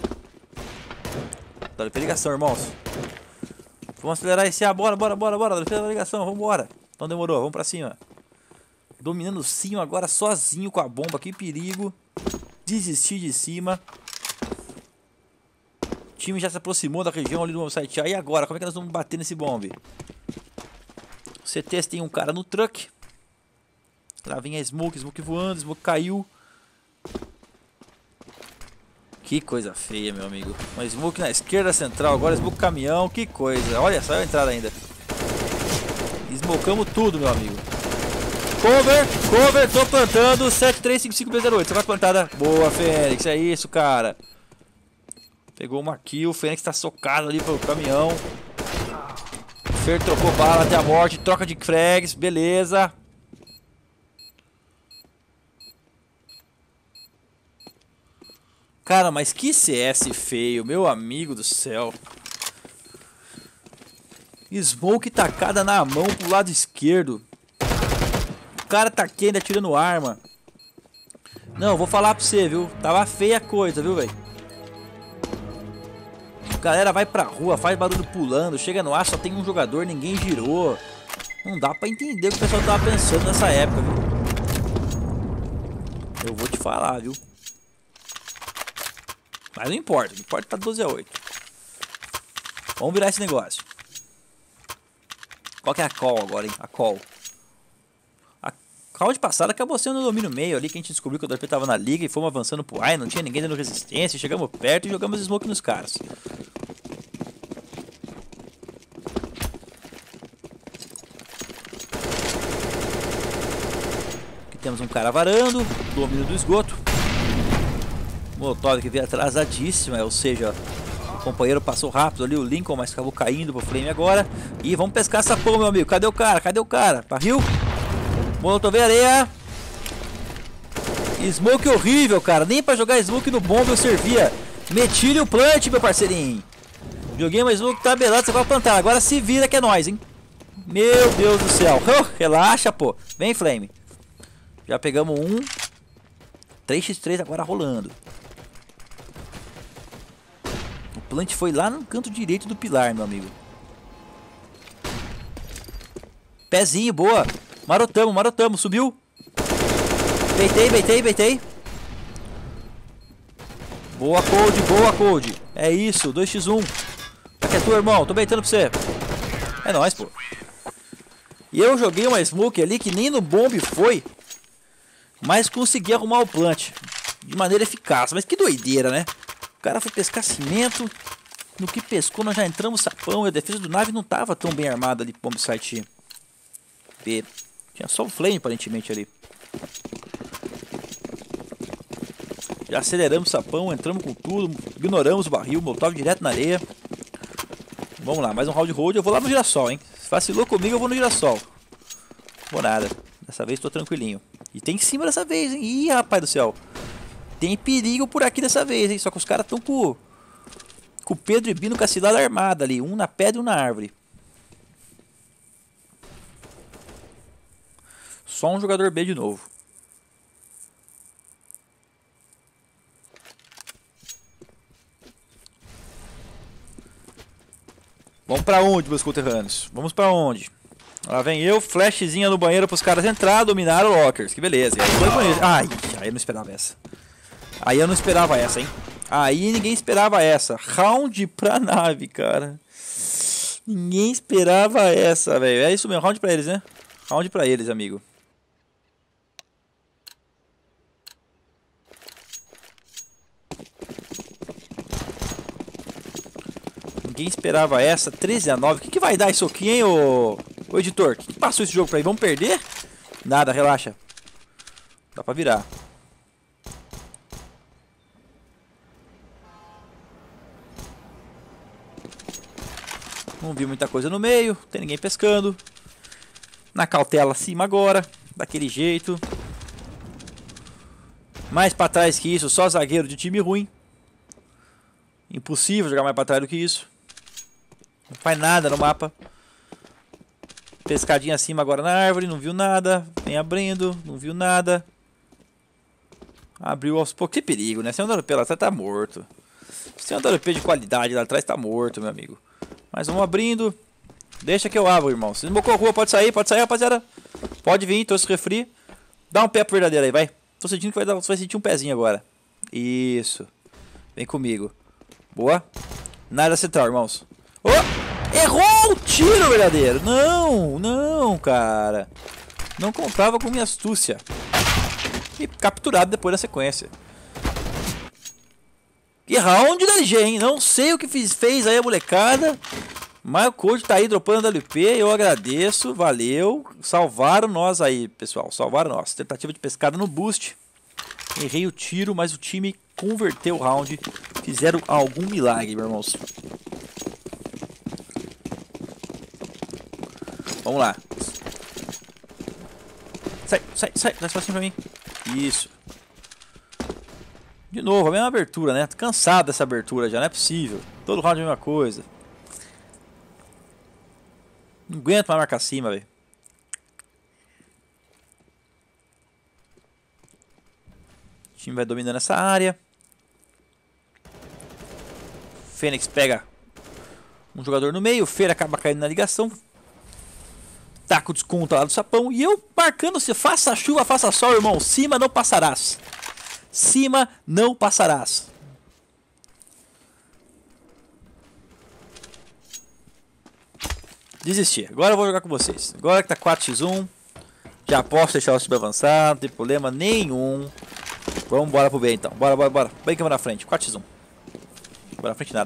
Dá ligação, irmãos. Vamos acelerar esse A, bora. Dá ligação, vamos embora. Então demorou, vamos pra cima. Dominando o cima agora sozinho com a bomba, que perigo. Desistir de cima. O time já se aproximou da região ali do site A. E agora, como é que nós vamos bater nesse bombe? CTs tem um cara no truck. Lá vem a Smoke voando, Smoke caiu. Que coisa feia, meu amigo. Uma Smoke na esquerda central, agora Smoke caminhão, que coisa. Olha, saiu a entrada ainda. Smokamos tudo, meu amigo. Cover, tô plantando. 7355B08, você vai plantada. Boa, Fênix, é isso, cara. Pegou uma kill, o Fênix tá socado ali pelo caminhão. Fer trocou bala até a morte, troca de frags, beleza. Cara, mas que CS feio, meu amigo do céu. Smoke tacada na mão pro lado esquerdo. O cara tá aqui ainda tirando arma. Não, vou falar pra você, viu? Tava feia a coisa, viu, velho? Galera vai pra rua, faz barulho pulando. Chega no ar, só tem um jogador, ninguém girou. Não dá pra entender o que o pessoal tava pensando nessa época, viu? Eu vou te falar, viu? Mas não importa tá 12-8. Vamos virar esse negócio. Qual que é a call agora, hein? A call. A call de passada acabou sendo no domínio meio ali, que a gente descobriu que o DP tava na liga e fomos avançando pro A, não tinha ninguém dando resistência, chegamos perto e jogamos smoke nos caras. Aqui temos um cara varando, domínio do esgoto. Molotov que veio atrasadíssima, ou seja, o companheiro passou rápido ali, o Lincoln, mas acabou caindo pro Flame agora. E vamos pescar essa porra, meu amigo. Cadê o cara? Barril. Molotov areia. Smoke horrível, cara. Nem pra jogar smoke no bomba eu servia. Meti o plant, meu parceirinho. Joguei uma smoke tabelada, você vai plantar. Agora se vira que é nóis, hein. Meu Deus do céu. Relaxa, pô. Vem, Flame. Já pegamos um. 3x3 agora rolando. O plant foi lá no canto direito do pilar, meu amigo. Pezinho, boa. Marotamos, subiu. Beitei. Boa, Cold. É isso, 2x1. Aqui é tu, irmão, tô beitando pra você. É nóis, pô. E eu joguei uma smoke ali que nem no bomb foi, mas consegui arrumar o plant de maneira eficaz. Mas que doideira, né? O cara foi pescar cimento. No que pescou, nós já entramos sapão. E a defesa do nave não tava tão bem armada ali pro bomb site B. Tinha só o Flame, aparentemente, ali. Já aceleramos o sapão, entramos com tudo. Ignoramos o barril, Molotov direto na areia. Vamos lá, mais um round hold. Eu vou lá no girassol, hein? Se vacilou comigo, eu vou no girassol. Vou nada. Dessa vez tô tranquilinho. E tem em cima dessa vez, hein? Ih, rapaz do céu. Tem perigo por aqui dessa vez, hein? Só que os caras estão com o Pedro e Bino com a cilada armada ali. Um na pedra e um na árvore. Só um jogador B de novo. Vamos pra onde, meus conterrâneos? Vamos pra onde? Lá vem eu, flashzinha no banheiro pros caras entrar, dominar o Lockers. Que beleza. E aí foi bonito. Ai, eu não esperava essa. Aí eu não esperava essa, hein? Aí ninguém esperava essa. Round pra nave, cara. Ninguém esperava essa, velho. É isso mesmo, round pra eles, né? Round pra eles, amigo. Ninguém esperava essa. 13-9. O que vai dar isso aqui, hein, ô editor? O que passou esse jogo pra aí? Vamos perder? Nada, relaxa. Dá pra virar. Não vi muita coisa no meio. Tem ninguém pescando. Na cautela acima agora. Daquele jeito. Mais pra trás que isso. Só zagueiro de time ruim. Impossível jogar mais pra trás do que isso. Não faz nada no mapa. Pescadinha acima agora na árvore, não viu nada. Vem abrindo, não viu nada. Abriu aos poucos. Que perigo, né? Se é um WP lá atrás, tá morto. Se é um WP de qualidade lá atrás, tá morto, meu amigo. Mas vamos abrindo. Deixa que eu abro, irmão. Se desmocou a rua, pode sair, rapaziada. Pode vir, trouxe refri. Dá um pé pro verdadeiro aí, vai. Tô sentindo que você vai sentir um pezinho agora. Isso. Vem comigo. Boa. Nada central, irmãos. Oh! Errou o tiro, verdadeiro. Não, não, cara. Não contava com minha astúcia. E capturado depois da sequência. Que round da LG, hein? Não sei o que fez aí a molecada. Mas o Code tá aí dropando WP. Eu agradeço, valeu. Salvaram nós aí, pessoal. Salvaram nós. Tentativa de pescada no boost. Errei o tiro, mas o time converteu o round. Fizeram algum milagre, meus irmãos. Vamos lá. Sai, dá espacinho pra mim. Isso. De novo, a mesma abertura, né? Tô cansado dessa abertura já, não é possível. Todo round é a mesma coisa. Não aguento mais marcar cima, velho. O time vai dominando essa área. Fênix pega um jogador no meio. O Feira acaba caindo na ligação. Taca o desconto lá do sapão. E eu marcando-se. Faça chuva, faça sol, irmão. Cima não passarás. Cima não passarás. Desisti. Agora eu vou jogar com vocês. Agora que tá 4x1. Já posso deixar o time avançar. Não tem problema nenhum. Vamos embora pro B então. Bora. Bem que eu vou na frente. 4x1. Bora na frente nada.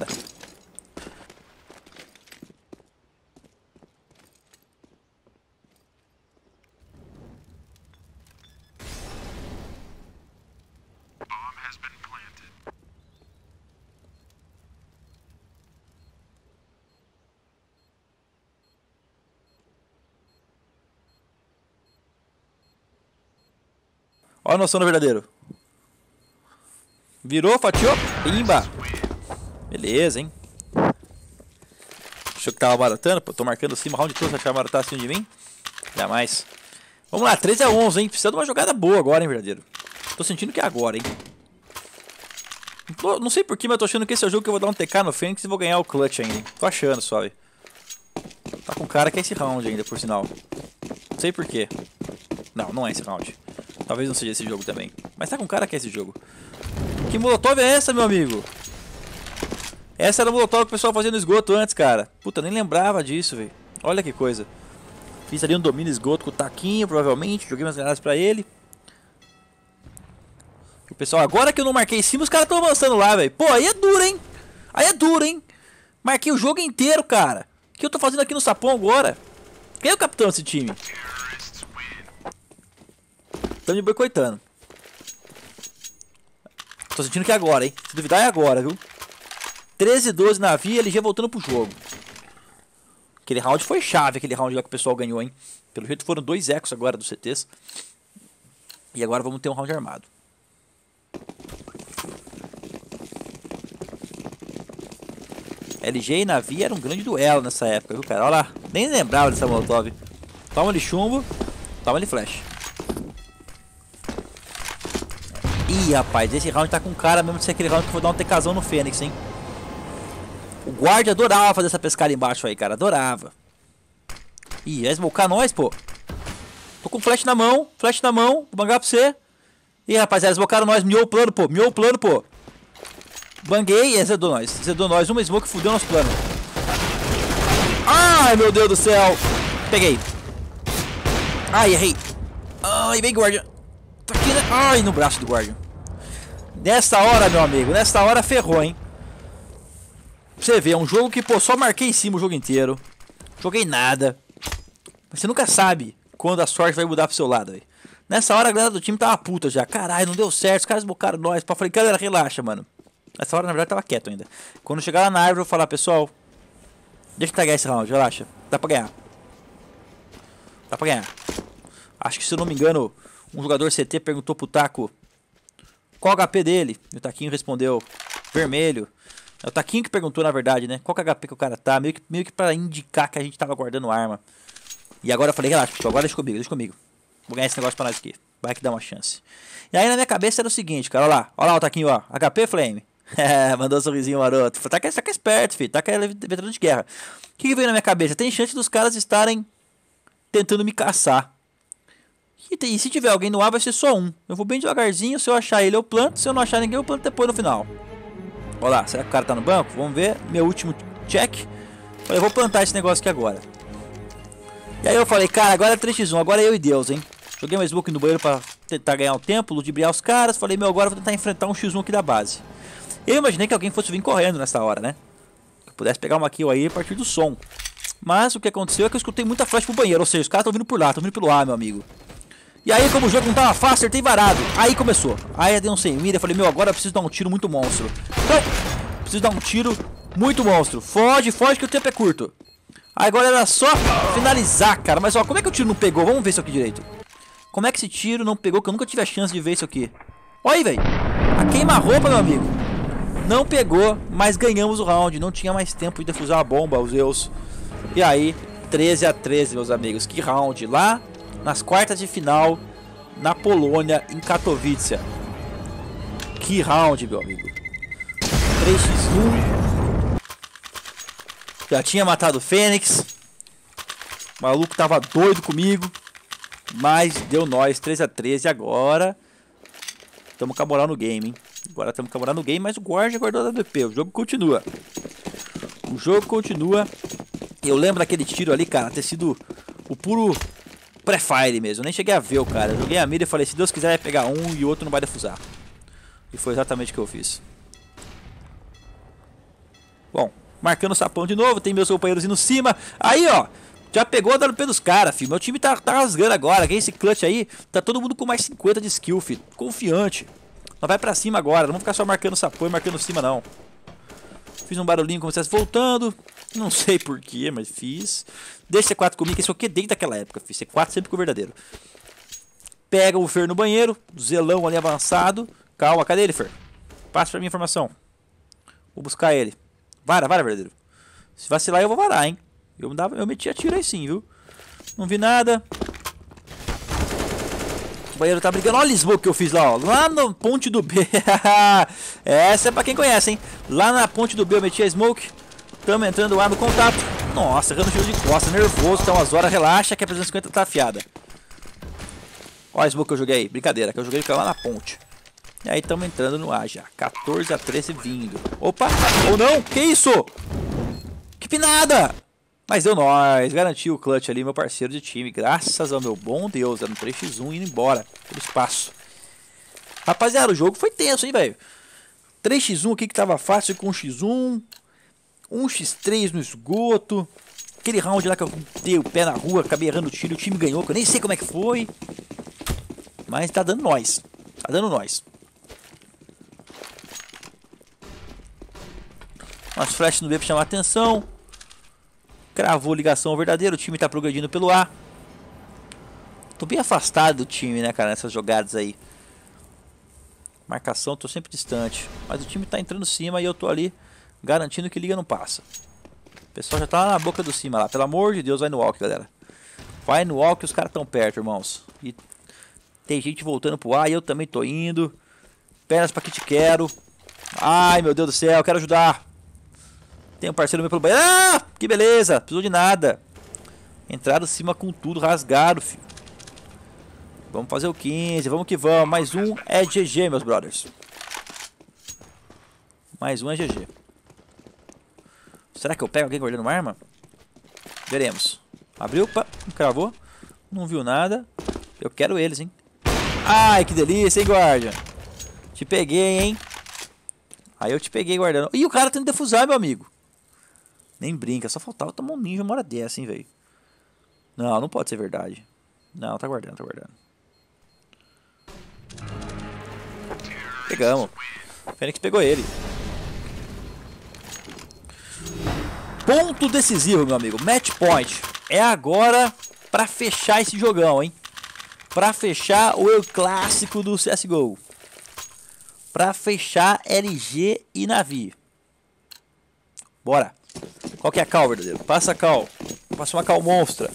Olha a noção do verdadeiro. Virou, fatiou. Pimba. Beleza, hein. Achou que tava baratando. Pô, tô marcando cima. Round todo, você vai baratar acima de mim? Jamais. Vamos lá, 13-11, hein. Precisa de uma jogada boa agora, hein, verdadeiro. Tô sentindo que é agora, hein. Não sei porquê, mas eu tô achando que esse é o jogo que eu vou dar um TK no Fênix e vou ganhar o clutch ainda, hein. Tô achando, suave. Tá com cara que é esse round ainda, por sinal. Não sei porquê. Não é esse round. Talvez não seja esse jogo também. Mas tá com cara que é esse jogo. Que molotov é essa, meu amigo? Essa era a molotov que o pessoal fazia no esgoto antes, cara. Puta, nem lembrava disso, velho. Olha que coisa. Fiz ali um domínio esgoto com o taquinho, provavelmente. Joguei umas granadas pra ele. O pessoal, agora que eu não marquei em cima, os caras estão avançando lá, velho. Pô, aí é duro, hein? Aí é duro, hein? Marquei o jogo inteiro, cara. O que eu tô fazendo aqui no sapão agora? Quem é o capitão desse time? Estão me boicotando. Tô sentindo que é agora, hein? Se duvidar é agora, viu? 13-12 na via, LG voltando pro jogo. Aquele round foi chave, aquele round lá que o pessoal ganhou, hein? Pelo jeito foram 2 ecos agora dos CTs. E agora vamos ter um round armado. LG e Navi era um grande duelo nessa época, viu, cara? Olha lá, nem lembrava dessa molotov. Toma de chumbo, toma de flash. Ih, rapaz, esse round tá com cara mesmo de ser aquele round que eu vou dar um TKzão no Fênix, hein? O guarda adorava fazer essa pescada embaixo aí, cara, adorava. Ih, vai smocar nós, pô. Tô com flash na mão, vou bangar pra você. Ih, rapaziada, smocaram nós, miou o plano, pô. Banguei e zedou nós. Uma smoke fudeu nosso plano. Ai, meu Deus do céu. Peguei. Ai, errei. Ai, vem, guardião. Tá aqui, né? Ai, no braço do guardião. Nessa hora, meu amigo, nessa hora ferrou, hein. Pra você ver, é um jogo que, pô, só marquei em cima o jogo inteiro. Joguei nada. Mas você nunca sabe quando a sorte vai mudar pro seu lado, velho. Nessa hora a galera do time tava puta já. Caralho, não deu certo, os caras bocaram nós. Eu falei, galera, relaxa, mano. Nessa hora, na verdade, tava quieto ainda. Quando chegar lá na árvore, eu vou falar, pessoal, deixa eu tagar esse round, relaxa. Dá pra ganhar. Acho que, se eu não me engano, um jogador CT perguntou pro Taco qual o HP dele. E o Taquinho respondeu vermelho. É o Taquinho que perguntou, na verdade, né? Qual que é o HP que o cara tá? Meio que pra indicar que a gente tava guardando arma. E agora eu falei, relaxa, pessoal, agora deixa comigo. Vou ganhar esse negócio pra nós aqui. Vai que dá uma chance. E aí na minha cabeça era o seguinte, cara, olha lá o Taquinho, ó. HP Flame. Mandou um sorrisinho maroto. Tá que é esperto, filho. Tá que é veterano de guerra. O que veio na minha cabeça? Tem chance dos caras estarem tentando me caçar. E se tiver alguém no ar, vai ser só um. Eu vou bem devagarzinho. Se eu achar ele, eu planto. Se eu não achar ninguém, eu planto depois no final. Olha lá, será que o cara tá no banco? Vamos ver. Meu último check. Eu vou plantar esse negócio aqui agora. E aí eu falei, cara, agora é 3x1. Agora é eu e Deus, hein. Joguei meu smoke no banheiro pra tentar ganhar um tempo, ludibriar os caras. Falei, meu, agora eu vou tentar enfrentar um x1 aqui da base. Eu imaginei que alguém fosse vir correndo nessa hora, né? Que eu pudesse pegar uma kill aí a partir do som. Mas o que aconteceu é que eu escutei muita flash pro banheiro. Ou seja, os caras estão vindo por lá, estão vindo pelo ar, meu amigo. E aí, como o jogo não tava fácil, acertei varado. Aí começou. Aí eu dei um sem mira. Falei, meu, agora eu preciso dar um tiro muito monstro. Então, preciso dar um tiro muito monstro. Foge que o tempo é curto. Aí agora era só finalizar, cara. Mas ó, como é que o tiro não pegou? Vamos ver isso aqui direito. Como é que esse tiro não pegou? Que eu nunca tive a chance de ver isso aqui. Olha aí, velho. A queima-roupa, meu amigo. Não pegou, mas ganhamos o round. Não tinha mais tempo de defusar a bomba, os Zeus. E aí, 13-13, meus amigos. Que round. Lá nas quartas de final, na Polônia, em Katowice. Que round, meu amigo. 3x1. Já tinha matado o Fênix. O maluco tava doido comigo. Mas deu nós, 3x13. E agora estamos com a moral no game, hein? Agora estamos com a moral no game, mas o guarda guardou da AWP. O jogo continua. O jogo continua. Eu lembro daquele tiro ali, cara, ter sido o puro pré-fire mesmo. Eu nem cheguei a ver o cara. Eu joguei a mira e falei, se Deus quiser vai pegar um e o outro não vai defusar. E foi exatamente o que eu fiz. Bom, marcando o sapão de novo. Tem meus companheiros indo cima. Aí, ó. Já pegou a WP dos caras, filho. Meu time tá rasgando agora. Quem esse clutch aí? Tá todo mundo com mais 50 de skill, filho. Confiante. Nós vai pra cima agora. Não vamos ficar só marcando sapão e marcando cima, não. Fiz um barulhinho como se estivesse voltando. Não sei porquê, mas fiz. Deixa C4 comigo, que esse aqui é desde daquela época. Fiz C4 sempre com o verdadeiro. Pega o Fer no banheiro. Zelão ali avançado. Calma, cadê ele, Fer? Passa pra mim a informação. Vou buscar ele. Vara, verdadeiro. Se vacilar, eu vou varar, hein? Eu meti a tiro aí sim, viu? Não vi nada. O banheiro tá brigando. Olha o smoke que eu fiz lá, ó. Lá na ponte do B. Essa é pra quem conhece, hein? Lá na ponte do B eu meti a smoke. Tamo entrando lá no contato. Nossa, errando tiro de costa. Nervoso, tá umas horas. Relaxa que a 350 tá afiada. Olha a smoke que eu joguei aí. Brincadeira, que eu joguei lá na ponte. E aí tamo entrando no A já. 14-13 vindo. Opa! Ou não? Que isso? Que pinada! Mas deu nós, garantiu o clutch ali, meu parceiro de time. Graças ao meu bom Deus, era um 3x1 indo embora pelo espaço. Rapaziada, o jogo foi tenso, hein, velho. 3x1 aqui que tava fácil com 1x1. 1x3 no esgoto. Aquele round lá que eu dei o pé na rua, acabei errando o tiro, o time ganhou, que eu nem sei como é que foi. Mas tá dando nós. Tá dando nós. Umas flash no B pra chamar a atenção. Cravou ligação verdadeira, o time tá progredindo pelo A. Tô bem afastado do time, né, cara, nessas jogadas aí. Marcação, tô sempre distante. Mas o time tá entrando cima e eu tô ali garantindo que liga não passa. O pessoal já tá na boca do cima lá. Pelo amor de Deus, vai no walk, galera. Vai no walk, os caras tão perto, irmãos. E tem gente voltando pro A e eu também tô indo. Pernas pra que te quero. Ai, meu Deus do céu, quero ajudar. Tem um parceiro meu pelo banheiro. Ah, que beleza. Precisou de nada. Entraram cima com tudo rasgado, filho. Vamos fazer o 15. Vamos que vamos. Mais um é GG, meus brothers. Mais um é GG. Será que eu pego alguém guardando uma arma? Veremos. Abriu. Opa, cravou. Não viu nada. Eu quero eles, hein. Ai, que delícia, hein, guarda. Te peguei, hein. Aí eu te peguei guardando. Ih, o cara tenta defusar, meu amigo. Nem brinca, só faltava tomar um ninja uma hora dessa, hein, velho. Não, não pode ser verdade. Não, tá guardando, tá guardando. Pegamos. O Fênix pegou ele. Ponto decisivo, meu amigo. Match point. É agora pra fechar esse jogão, hein. Pra fechar o eu clássico do CSGO. Pra fechar LG e Navi. Bora. Qual que é a cal, verdadeiro? Passa a cal. Passa uma cal monstra.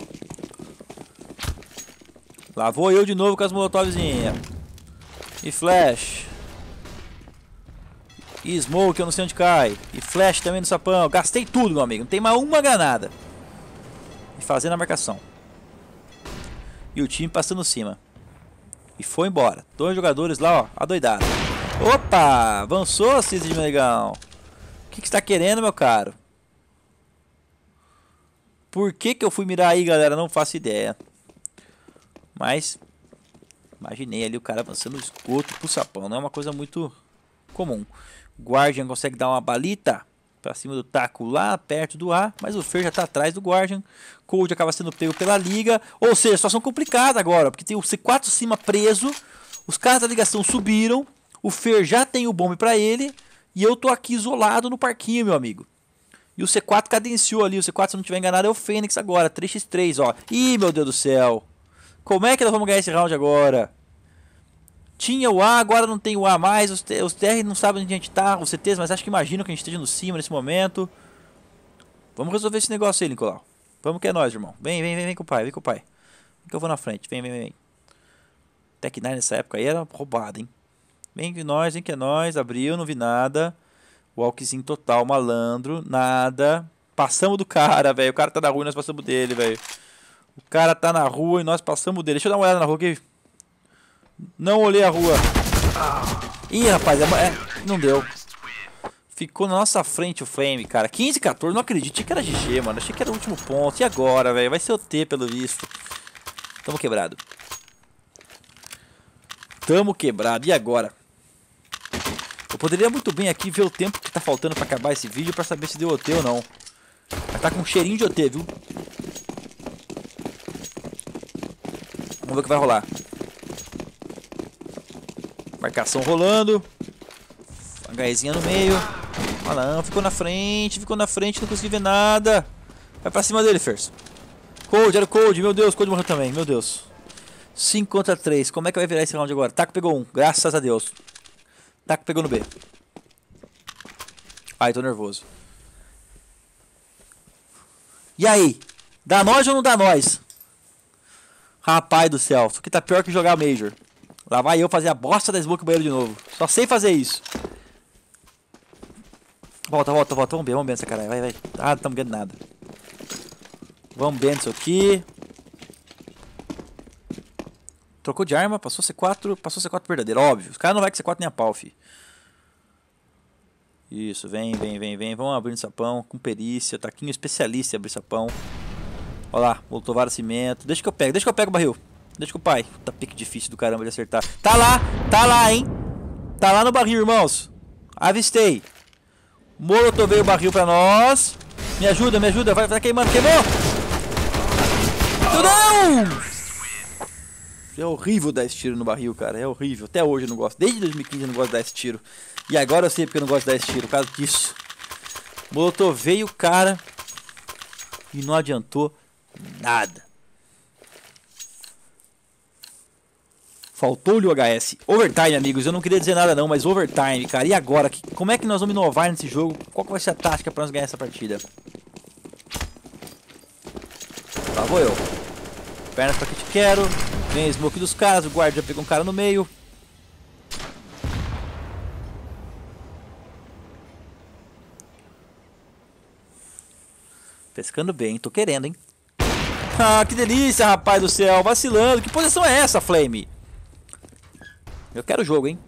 Lá vou eu de novo com as molotovzinhas. E flash. E smoke, eu não sei onde cai. E flash também no sapão. Gastei tudo, meu amigo. Não tem mais uma granada. E fazendo a marcação. E o time passando cima. E foi embora. 2 jogadores lá, ó. Adoidado. Opa! Avançou, Cid de Menegão. O que você tá querendo, meu caro? Por que eu fui mirar aí, galera? Não faço ideia. Mas imaginei ali o cara avançando o esgoto pro sapão. Não é uma coisa muito comum. O Guardian consegue dar uma balita pra cima do taco lá perto do A. Mas o Fer já tá atrás do Guardian. Cold acaba sendo pego pela liga. Ou seja, situação complicada agora. Porque tem o C4 cima preso. Os caras da ligação subiram. O Fer já tem o bombe pra ele. E eu tô aqui isolado no parquinho, meu amigo. E o C4 cadenciou ali. O C4, se eu não tiver enganado, é o Fênix agora. 3x3, ó. Ih, meu Deus do céu. Como é que nós vamos ganhar esse round agora? Tinha o A, agora não tem o A mais. Os TR não sabem onde a gente tá. Os CTs, mas acho que imaginam que a gente esteja no cima nesse momento. Vamos resolver esse negócio aí, Nicolau. Vamos que é nóis, irmão. Vem com o pai, vem com o pai. Vem que eu vou na frente. Vem. Tech 9 nessa época aí era roubado, hein? Vem que é nós. Abriu, não vi nada. Walkzinho total, malandro. Nada. Passamos do cara, velho. O cara tá na rua e nós passamos dele, velho. O cara tá na rua e nós passamos dele. Deixa eu dar uma olhada na rua aqui. Não olhei a rua. Ih, rapaz, não deu. Ficou na nossa frente o Flame, cara. 15-14, não acredito. Achei que era GG, mano. Achei que era o último ponto. E agora, velho? Vai ser o T, pelo visto. Tamo quebrado. E agora? Eu poderia muito bem aqui ver o tempo que tá faltando pra acabar esse vídeo pra saber se deu OT ou não. Mas tá com um cheirinho de OT, viu? Vamos ver o que vai rolar. Marcação rolando. HEzinha no meio. Ah não, ficou na frente, não consegui ver nada. Vai pra cima dele, Fers. Cold, era o Cold, meu Deus, Cold morreu também, meu Deus. 5 contra 3, como é que vai virar esse round agora? Taco pegou um, graças a Deus. Taco pegou no B. Ai, tô nervoso. E aí? Dá nós ou não dá nós? Rapaz do céu, isso aqui tá pior que jogar Major. Lá vai eu fazer a bosta da Smoke banheiro de novo. Só sei fazer isso. Volta. Vamos B nessa caralho. Vai. Ah, não estamos ganhando nada. Vamos B nisso aqui. Trocou de arma, passou C4 verdadeiro. Óbvio, os caras não vai com C4 nem a pau, fi. Isso, vem. Vamos abrir sapão com perícia. Taquinho especialista em abrir sapão. Olha lá, voltou vários cimento. Deixa que eu pego o barril. Deixa com o pai. Tá pique difícil do caramba de acertar. Tá lá, hein. Tá lá no barril, irmãos. Avistei. Molotovei o barril pra nós. Me ajuda. Vai queimando. Queimou. Não! É horrível dar esse tiro no barril, cara. É horrível. Até hoje eu não gosto. Desde 2015 eu não gosto de dar esse tiro. E agora eu sei porque eu não gosto de dar esse tiro. Por causa disso. Molotovei o cara. E não adiantou nada. Faltou-lhe o HS. Overtime, amigos. Eu não queria dizer nada não, mas overtime, cara. E agora? Como é que nós vamos inovar nesse jogo? Qual que vai ser a tática pra nós ganhar essa partida? Lá vou eu. Pernas pra que te quero. Vem a smoke dos caras. O guarda já pegou um cara no meio. Pescando bem. Tô querendo, hein? Ah, que delícia, rapaz do céu. Vacilando. Que posição é essa, Flame? Eu quero o jogo, hein?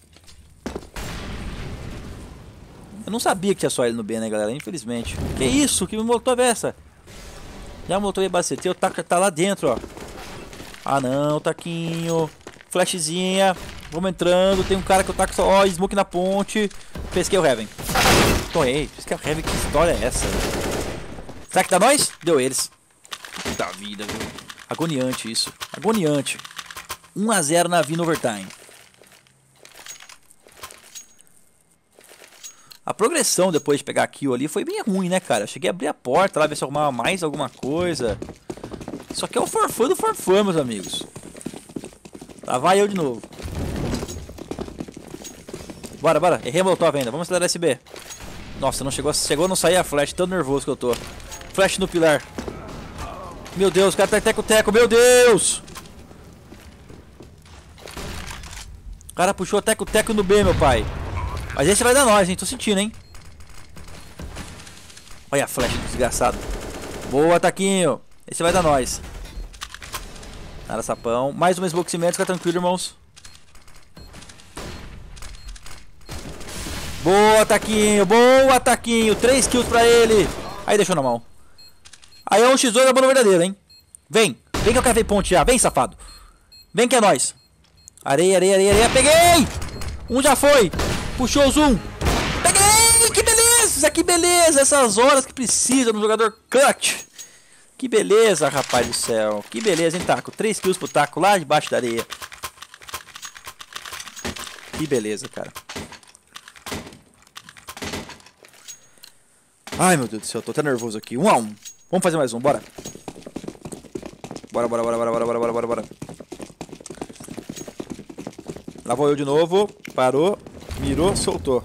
Eu não sabia que tinha só ele no B, né, galera? Infelizmente. Que isso? Que molotov é essa? Já molotov e bacetei. O taco tá lá dentro, ó. Ah, não, taquinho. Flashzinha. Vamos entrando. Tem um cara que eu taco só. Ó, smoke na ponte. Pesquei o Heaven. Torrei. Pesquei o Heaven. Que história é essa? Será que dá nós? Deu eles. Puta vida, viu? Agoniante isso. Agoniante. 1 a 0 na V no overtime. A progressão depois de pegar a kill ali foi bem ruim, né, cara? Eu cheguei a abrir a porta lá, ver se eu arrumava mais alguma coisa. Isso aqui é o forfã do forfã, meus amigos. Lá vai eu de novo. Bora. Errei a molotov ainda. Vamos acelerar esse B. Nossa, não chegou a não sair a flash, tão nervoso que eu tô. Flash no pilar. Meu Deus, o cara tá teco-teco, meu Deus! O cara puxou teco-teco no B, meu pai. Mas esse vai dar nós, hein? Tô sentindo, hein? Olha a flash desgraçado. Boa, Taquinho. Esse vai dar nós. Nada, sapão. Mais uma smoke cimento, fica tranquilo, irmãos. Boa, Taquinho. Boa, Taquinho. 3 kills pra ele. Aí deixou na mão. Aí é um x2 da bola verdadeira, hein? Vem. Vem que eu quero ver ponte já. Vem, safado. Vem que é nóis. Areia, areia, areia, areia. Peguei! Um já foi. Puxou o zoom. Peguei! Que beleza! Que beleza! Essas horas que precisa no jogador clutch. Que beleza, rapaz do céu. Que beleza, hein, Taco? 3 kills pro Taco lá debaixo da areia. Que beleza, cara. Ai, meu Deus do céu. Tô até nervoso aqui. 1 a 1. Vamos fazer mais um, bora. Bora, bora, bora, bora, bora, bora, bora, bora, bora. Lá vou eu de novo. Parou. Mirou, soltou.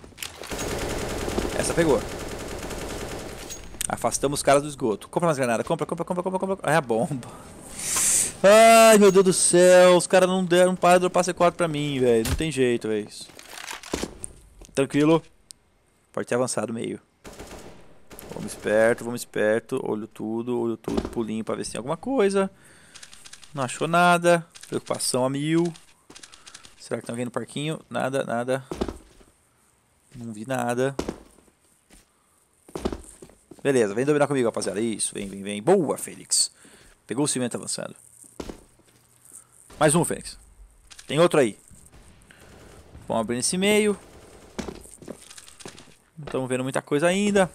Essa pegou. Afastamos os caras do esgoto. Compra mais granada. Compra, compra, compra, compra, compra. Ai, a bomba. Ai, meu Deus do céu. Os caras não deram para de dropar C4 pra mim, velho. Não tem jeito, velho. Tranquilo. Pode ter avançado meio. Vamos esperto. Olho tudo, pulinho pra ver se tem alguma coisa. Não achou nada. Preocupação a 1000. Será que tem alguém no parquinho? Nada, nada. Não vi nada. Beleza, vem dominar comigo, rapaziada. Isso, vem, vem, vem. Boa, Fênix. Pegou o cimento avançando. Mais um, Fênix. Tem outro aí. Vamos abrir nesse meio. Não estamos vendo muita coisa ainda.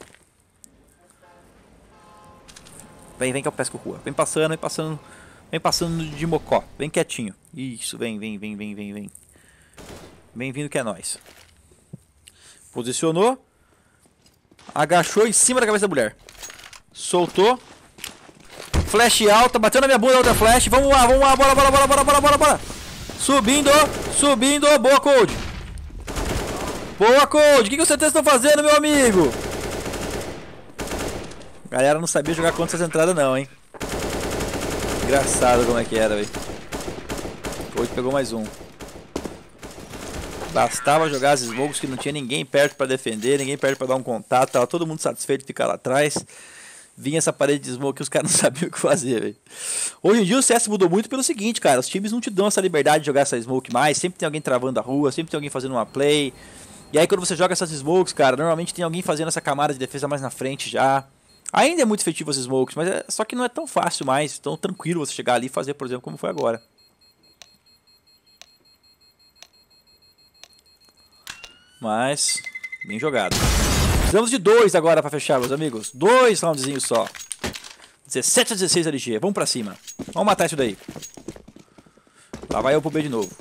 Vem, vem que eu pesco rua. Vem passando, vem passando. Vem passando de mocó. Vem quietinho. Isso, vem, vem, vem, vem, vem, vem. Vem vindo que é nóis. Posicionou. Agachou em cima da cabeça da mulher. Soltou. Flash alta, bateu na minha bunda, outra flash. Vamos lá, bora, bora, bora, bora, bora, bora, bora. Subindo, subindo. Boa, Cold. Boa, Cold. O que vocês estão fazendo, meu amigo? A galera não sabia jogar contra essas entradas não, hein. Engraçado como é que era, velho. Cold pegou mais um. Bastava jogar as smokes que não tinha ninguém perto pra defender, ninguém perto pra dar um contato, tava todo mundo satisfeito de ficar lá atrás. Vinha essa parede de smoke que os caras não sabiam o que fazer, velho. Hoje em dia o CS mudou muito pelo seguinte, cara, os times não te dão essa liberdade de jogar essa smoke mais, sempre tem alguém travando a rua, sempre tem alguém fazendo uma play. E aí quando você joga essas smokes, cara, normalmente tem alguém fazendo essa camada de defesa mais na frente já. Ainda é muito efetivo as smokes, mas só que não é tão fácil mais, tão tranquilo você chegar ali e fazer, por exemplo, como foi agora. Mas, bem jogado. Precisamos de 2 agora pra fechar, meus amigos. 2 roundzinhos só. 17 a 16 LG. Vamos pra cima. Vamos matar isso daí. Lá vai eu pro B de novo.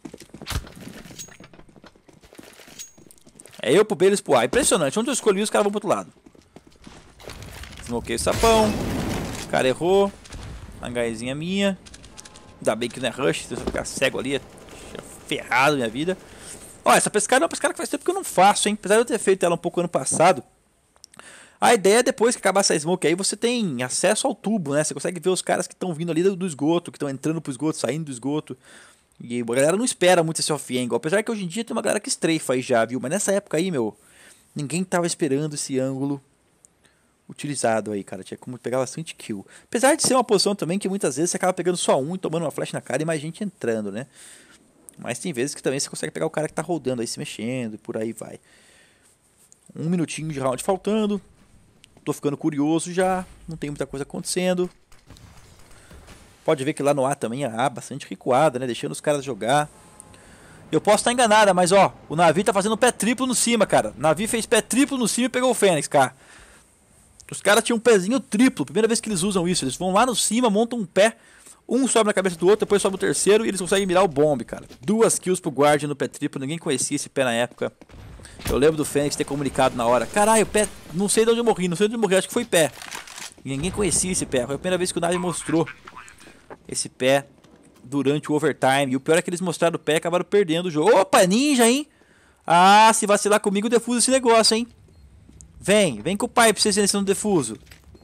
É eu pro B, eles pro A. Impressionante. Onde eu escolhi, os caras vão pro outro lado. Smokei o sapão. O cara errou. H's minha. Ainda bem que não é rush. Se eu ficar cego ali, é ferrado minha vida. Ó, essa pescada é uma pescada que faz tempo que eu não faço, hein? Apesar de eu ter feito ela um pouco ano passado. A ideia é depois que acabar essa smoke aí, você tem acesso ao tubo, né? Você consegue ver os caras que estão vindo ali do esgoto, que estão entrando pro esgoto, saindo do esgoto. E a galera não espera muito esse off-angle. Apesar que hoje em dia tem uma galera que strafa aí já, viu? Mas nessa época aí, meu, ninguém tava esperando esse ângulo utilizado aí, cara. Tinha como pegar bastante kill. Apesar de ser uma posição também que muitas vezes você acaba pegando só um e tomando uma flash na cara e mais gente entrando, né? Mas tem vezes que também você consegue pegar o cara que tá rodando aí, se mexendo e por aí vai. 1 minutinho de round faltando. Tô ficando curioso já. Não tem muita coisa acontecendo. Pode ver que lá no A também a A bastante recuada, né? Deixando os caras jogar. Eu posso estar enganada, mas ó, o Navi tá fazendo pé triplo no cima, cara. O Navi fez pé triplo no cima e pegou o Fênix, cara. Os caras tinham um pezinho triplo. Primeira vez que eles usam isso. Eles vão lá no cima, montam um pé. Um sobe na cabeça do outro, depois sobe o terceiro e eles conseguem mirar o bombe, cara. 2 kills pro Guardian no pé triplo, ninguém conhecia esse pé na época. Eu lembro do Fênix ter comunicado na hora. Caralho, pé, não sei de onde eu morri, acho que foi pé. E ninguém conhecia esse pé, foi a primeira vez que o Navi mostrou esse pé durante o overtime. E o pior é que eles mostraram o pé e acabaram perdendo o jogo. Opa, ninja, hein? Ah, se vacilar comigo, eu defuso esse negócio, hein? Vem com o pai pra vocês verem se não defuso.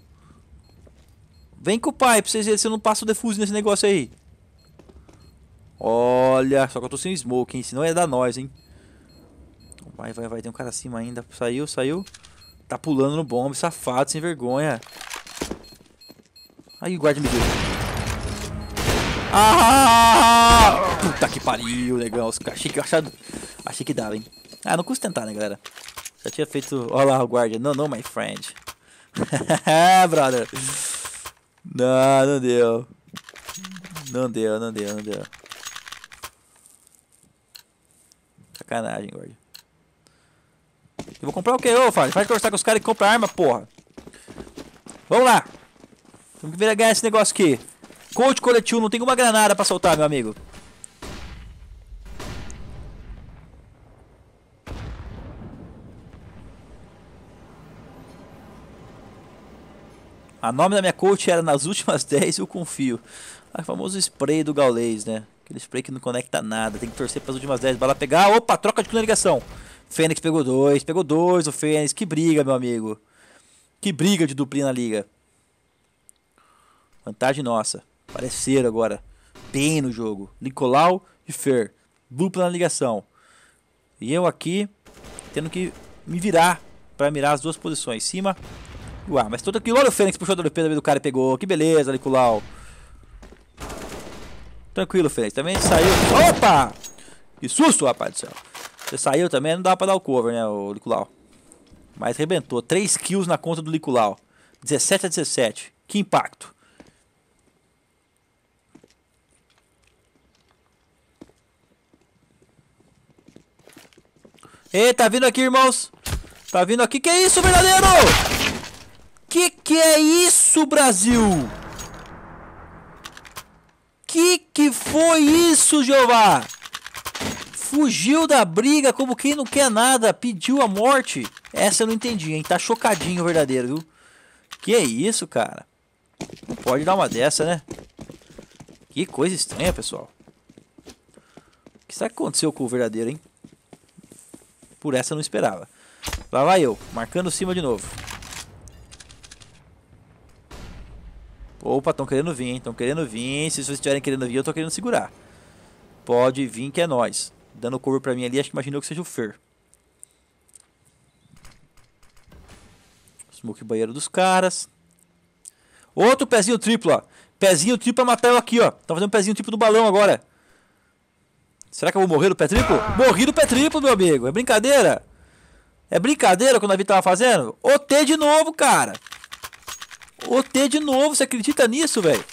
Vem com o pai pra vocês verem se eu não passo o defuso nesse negócio aí. Olha, só que eu tô sem smoke, hein? Senão ia dar nós, hein? Vai. Tem um cara acima ainda. Saiu. Tá pulando no bombe, safado, sem vergonha. Aí o guarda me deu. Ah! Puta que pariu, legal. Achei que dava, hein? Ah, não custa tentar, né, galera? Já tinha feito... Olha lá o guarda. No, my friend. Brother. Não deu. Não deu. Sacanagem, guarda. Eu vou comprar o que, ô, Fábio? Faz conversar com os caras e compra arma, porra. Vamos lá. Temos que vir a ganhar esse negócio aqui. Coach coletivo, não tem uma granada pra soltar, meu amigo. A nome da minha coach era nas últimas 10 eu confio. O famoso spray do Gaulês, né? Aquele spray que não conecta nada. Tem que torcer para as últimas 10 balas pegar. Opa, troca de ligação. Fênix pegou dois o Fênix. Que briga, meu amigo. Que briga de duplinha na liga. Vantagem nossa. Apareceram agora. Bem no jogo. Nicolau e Fer. Dupla na ligação. E eu aqui tendo que me virar para mirar as duas posições. Cima. Ué, mas todo aqui, olha o Fênix puxou do WP do cara e pegou. Que beleza, Nicolau. Tranquilo, Fênix. Também saiu. Opa! Que susto, rapaz do céu. Você saiu também, não dá pra dar o cover, né, o Nicolau. Mas arrebentou. 3 kills na conta do Nicolau. 17-17. Que impacto. Ei, tá vindo aqui, irmãos. Tá vindo aqui. Que é isso, verdadeiro? Que é isso, Brasil? Que foi isso, Jeová? Fugiu da briga como quem não quer nada, pediu a morte. Essa eu não entendi, hein? Tá chocadinho o verdadeiro, viu? Que é isso, cara? Não pode dar uma dessa, né? Que coisa estranha, pessoal. O que será que aconteceu com o verdadeiro, hein? Por essa eu não esperava. Lá vai eu, marcando cima de novo. Opa, estão querendo vir, hein? Estão querendo vir. Se vocês estiverem querendo vir, eu tô querendo segurar. Pode vir que é nós. Dando cover pra mim ali, acho que imaginou que seja o Fer. Smoke banheiro dos caras. Outro pezinho triplo, ó. Pezinho triplo pra matar eu aqui, ó. Tá fazendo um pezinho triplo do balão agora. Será que eu vou morrer do pé triplo? Morri do pé triplo, meu amigo. É brincadeira? É brincadeira quando a Davi tava fazendo? OT de novo, cara. OT de novo, você acredita nisso, velho?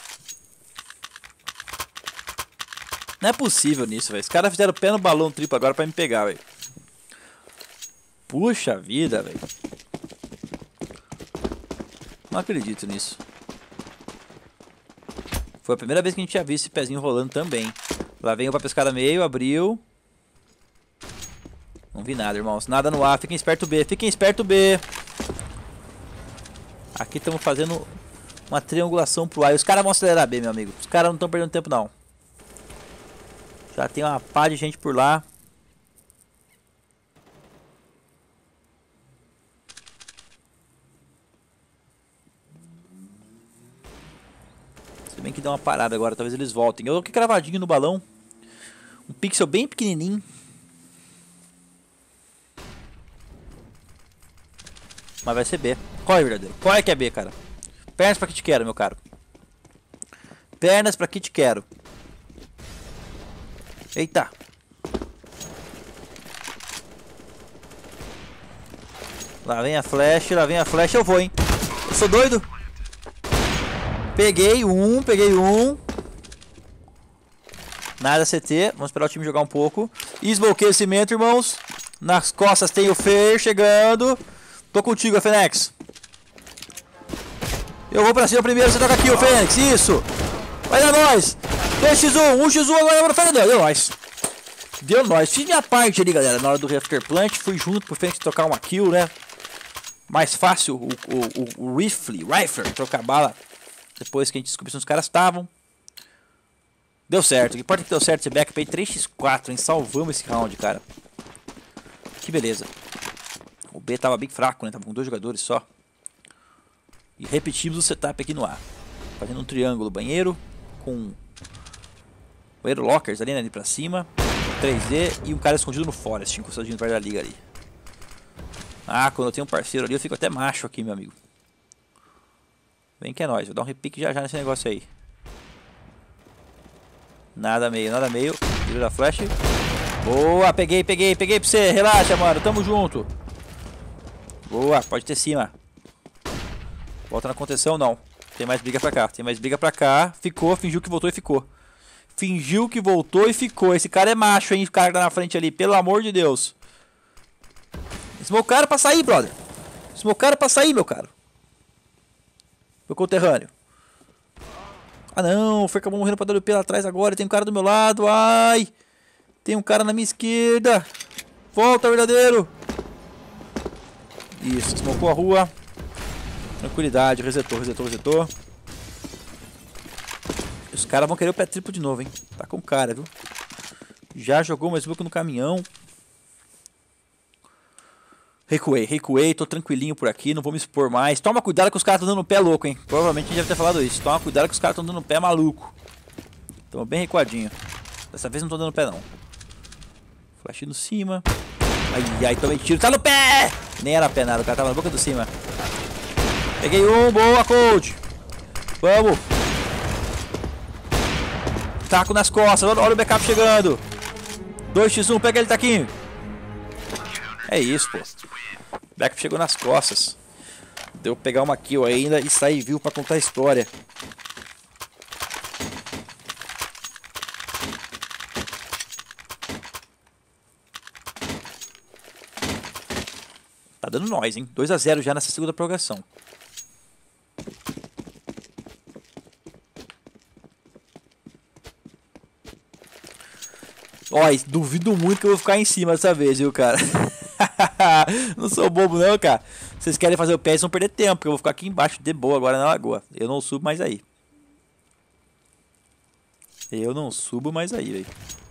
Não é possível nisso, velho. Os caras fizeram pé no balão triplo agora pra me pegar, velho. Puxa vida, velho. Não acredito nisso. Foi a primeira vez que a gente já viu esse pezinho rolando também. Lá vem o pra pescar meio, abriu. Não vi nada, irmãos. Nada no A. Fiquem esperto B. Fiquem esperto B. Aqui estamos fazendo uma triangulação pro A. E os caras vão acelerar B, meu amigo. Os caras não estão perdendo tempo, não. Já tem uma pá de gente por lá. Se bem que deu uma parada agora. Talvez eles voltem. Eu tô aqui cravadinho no balão. Um pixel bem pequenininho. Mas vai ser B. Corre, verdadeiro. Corre que é B, cara. Pernas pra que te quero, meu caro. Pernas pra que te quero. Eita. Lá vem a flash, eu vou, hein. Eu sou doido. Peguei um. Nada CT, vamos esperar o time jogar um pouco. Esmoquei o cimento, irmãos. Nas costas tem o Fer chegando. Tô contigo, Fênix. Eu vou pra cima primeiro, você toca aqui, o Fênix, isso. Vai dar nós. 2x1, 1x1 agora pro Fênix. Deu nós. Deu nós. Fiz minha parte ali, galera, na hora do After Plant. Fui junto pro Fênix tocar uma kill, né. Mais fácil o rifle, trocar bala. Depois que a gente descobriu onde os caras estavam. Deu certo. Que importa que deu certo esse backpay 3x4, hein. Salvamos esse round, cara. Que beleza. O B tava bem fraco, né? Tava com 2 jogadores só. E repetimos o setup aqui no A. Fazendo um triângulo banheiro com banheiro lockers ali, né? Ali pra cima. 3D e um cara escondido no Forest, encostadinho perto da liga ali. Ah, quando eu tenho um parceiro ali eu fico até macho aqui, meu amigo. Vem que é nóis, vou dar um repique já nesse negócio aí. Nada meio, nada meio. Tiro da flash. Boa, peguei pra você. Relaxa, mano, tamo junto. Boa, pode ter cima. Volta na contenção, não. Tem mais briga pra cá, Ficou, fingiu que voltou e ficou. Esse cara é macho, hein, o cara que tá na frente ali, pelo amor de Deus. Smokearam pra sair, brother. Smokearam pra sair, meu caro. Meu conterrâneo. Ah não, foi acabou morrendo pra WP lá atrás agora. Tem um cara do meu lado, ai. Tem um cara na minha esquerda. Volta, verdadeiro. Isso, smocou a rua. Tranquilidade, resetou. Os caras vão querer o pé triplo de novo, hein. Tá com cara, viu. Já jogou mais smoke no caminhão. Recuei, tô tranquilinho por aqui, não vou me expor mais. Toma cuidado que os caras estão dando pé louco, hein. Provavelmente a gente deve ter falado isso. Toma cuidado que os caras estão dando pé maluco. Tamo bem recuadinho. Dessa vez não tô dando pé não. Flash no cima. Ai, tomei tiro. Tá no pé! Nem era pé nada, o cara tava na boca do cima. Peguei um, boa, Cold. Vamos. Taco nas costas, olha o backup chegando. 2x1, pega ele, Taquinho. É isso, pô. Backup chegou nas costas. Deu pegar uma kill ainda e sair vivo pra contar a história. Tá dando nós, hein? 2x0 já nessa segunda prorrogação. Ó, duvido muito que eu vou ficar em cima dessa vez, viu, cara? Não sou bobo não, cara. Vocês querem fazer o pé, vocês vão perder tempo, porque eu vou ficar aqui embaixo de boa agora na lagoa. Eu não subo mais aí. Velho.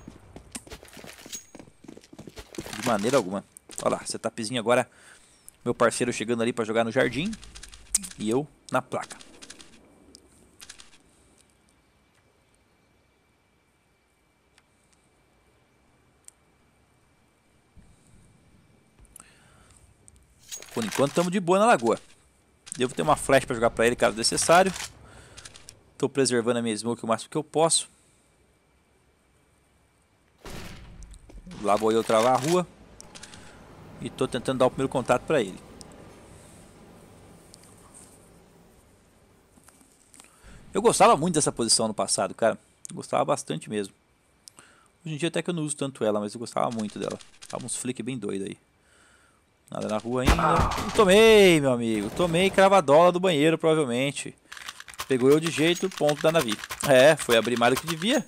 De maneira alguma. Olha lá, setupzinho agora. Meu parceiro chegando ali pra jogar no jardim. E eu na placa. Por enquanto estamos de boa na lagoa. Devo ter uma flash para jogar para ele caso necessário. Estou preservando a minha smoke o máximo que eu posso. Lá vou eu travar a rua. E estou tentando dar o primeiro contato para ele. Eu gostava muito dessa posição no passado, cara. Gostava bastante mesmo. Hoje em dia até que eu não uso tanto ela, mas eu gostava muito dela. Tava uns flick bem doido aí. Nada na rua ainda. Tomei, meu amigo. Tomei cravadola do banheiro, provavelmente. Pegou eu de jeito, ponto da Navi. É, foi abrir mais do que devia.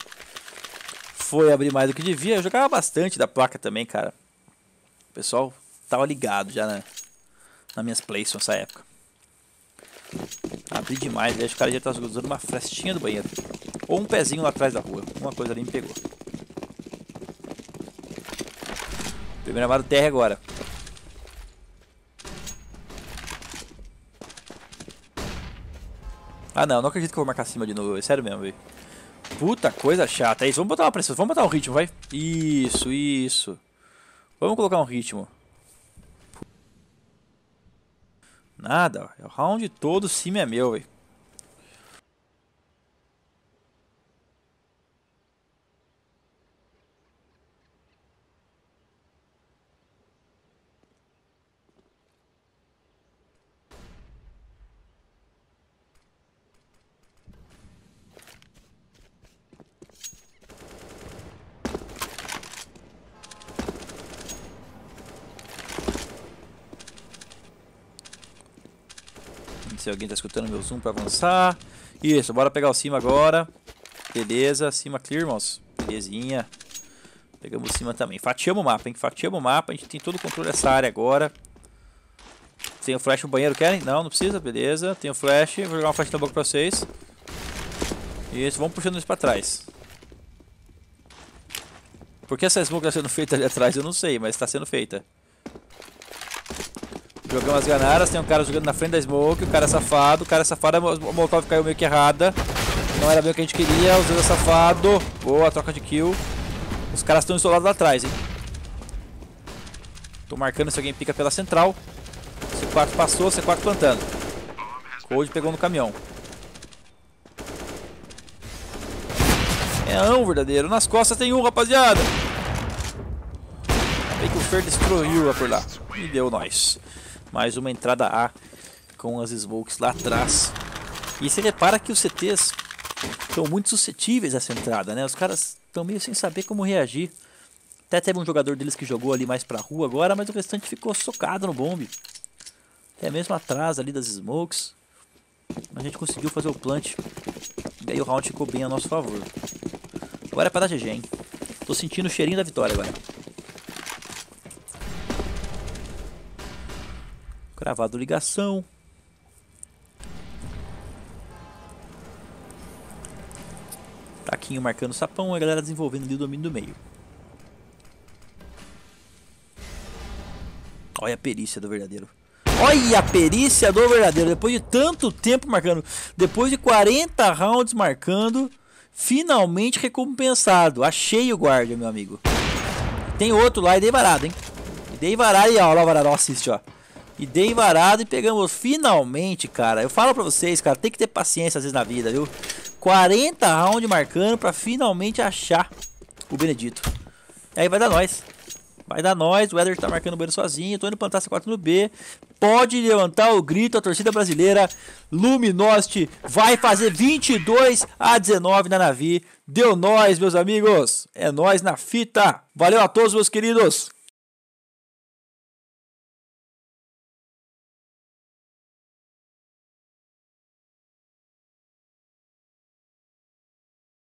Eu jogava bastante da placa também, cara. O pessoal tava ligado já nas minhas plays nessa época. Abri demais, acho que o cara já tá usando uma frestinha do banheiro. Ou um pezinho lá atrás da rua. Uma coisa ali me pegou. Primeiro armado TR agora. Ah não acredito que eu vou marcar acima de novo, é sério mesmo, velho. Puta coisa chata, é isso, vamos botar uma pressão, vamos botar um ritmo, vai. Isso. Vamos colocar um ritmo. Nada, o round todo, cima é meu, velho. Se alguém tá escutando meu zoom pra avançar. Isso, bora pegar o cima agora. Beleza, cima clear, irmãos. Belezinha. Pegamos o cima também. Fatiamos o mapa, hein? A gente tem todo o controle dessa área agora. Tem o flash no banheiro, querem? Não precisa, beleza. Tem o flash, vou jogar uma flash na boca pra vocês. Isso, vamos puxando isso pra trás. Por que essa smoke tá sendo feita ali atrás? Eu não sei, mas tá sendo feita. Jogamos as granadas, tem um cara jogando na frente da smoke, o cara é safado, a molotov caiu meio que errada. Não era bem o que a gente queria, o Zé é safado. Boa, troca de kill. Os caras estão isolados lá atrás, hein. Tô marcando se alguém pica pela central. C4 passou, C4 plantando. Cold pegou no caminhão. É um verdadeiro. Nas costas tem um, rapaziada. Bem que o Fer destruiu por lá. E deu nós. Mais uma entrada A com as smokes lá atrás. E você repara que os CTs estão muito suscetíveis a essa entrada, né? Os caras estão meio sem saber como reagir. Até teve um jogador deles que jogou ali mais pra rua agora, mas o restante ficou socado no bombe. Até mesmo atrás ali das smokes. A gente conseguiu fazer o plant. E aí o round ficou bem a nosso favor. Agora é pra dar GG, hein? Tô sentindo o cheirinho da vitória agora. Gravado ligação. Taquinho marcando o sapão, a galera desenvolvendo ali o domínio do meio. Olha a perícia do verdadeiro. Olha a perícia do verdadeiro. Depois de tanto tempo marcando, depois de 40 rounds marcando, finalmente recompensado. Achei o guarda, meu amigo. Tem outro lá e dei varado, hein? E dei varado e ó, lá o varado, assiste, ó. E dei varado e pegamos finalmente, cara. Eu falo pra vocês, cara, tem que ter paciência às vezes na vida, viu? 40 rounds marcando pra finalmente achar o Benedito. E aí vai dar nós. Vai dar nós, o Eder tá marcando o banheiro sozinho. Tô indo plantar C4 no B. Pode levantar o grito, a torcida brasileira. Luminosity vai fazer 22-19 na Navi. Deu nós, meus amigos. É nós na fita. Valeu a todos, meus queridos.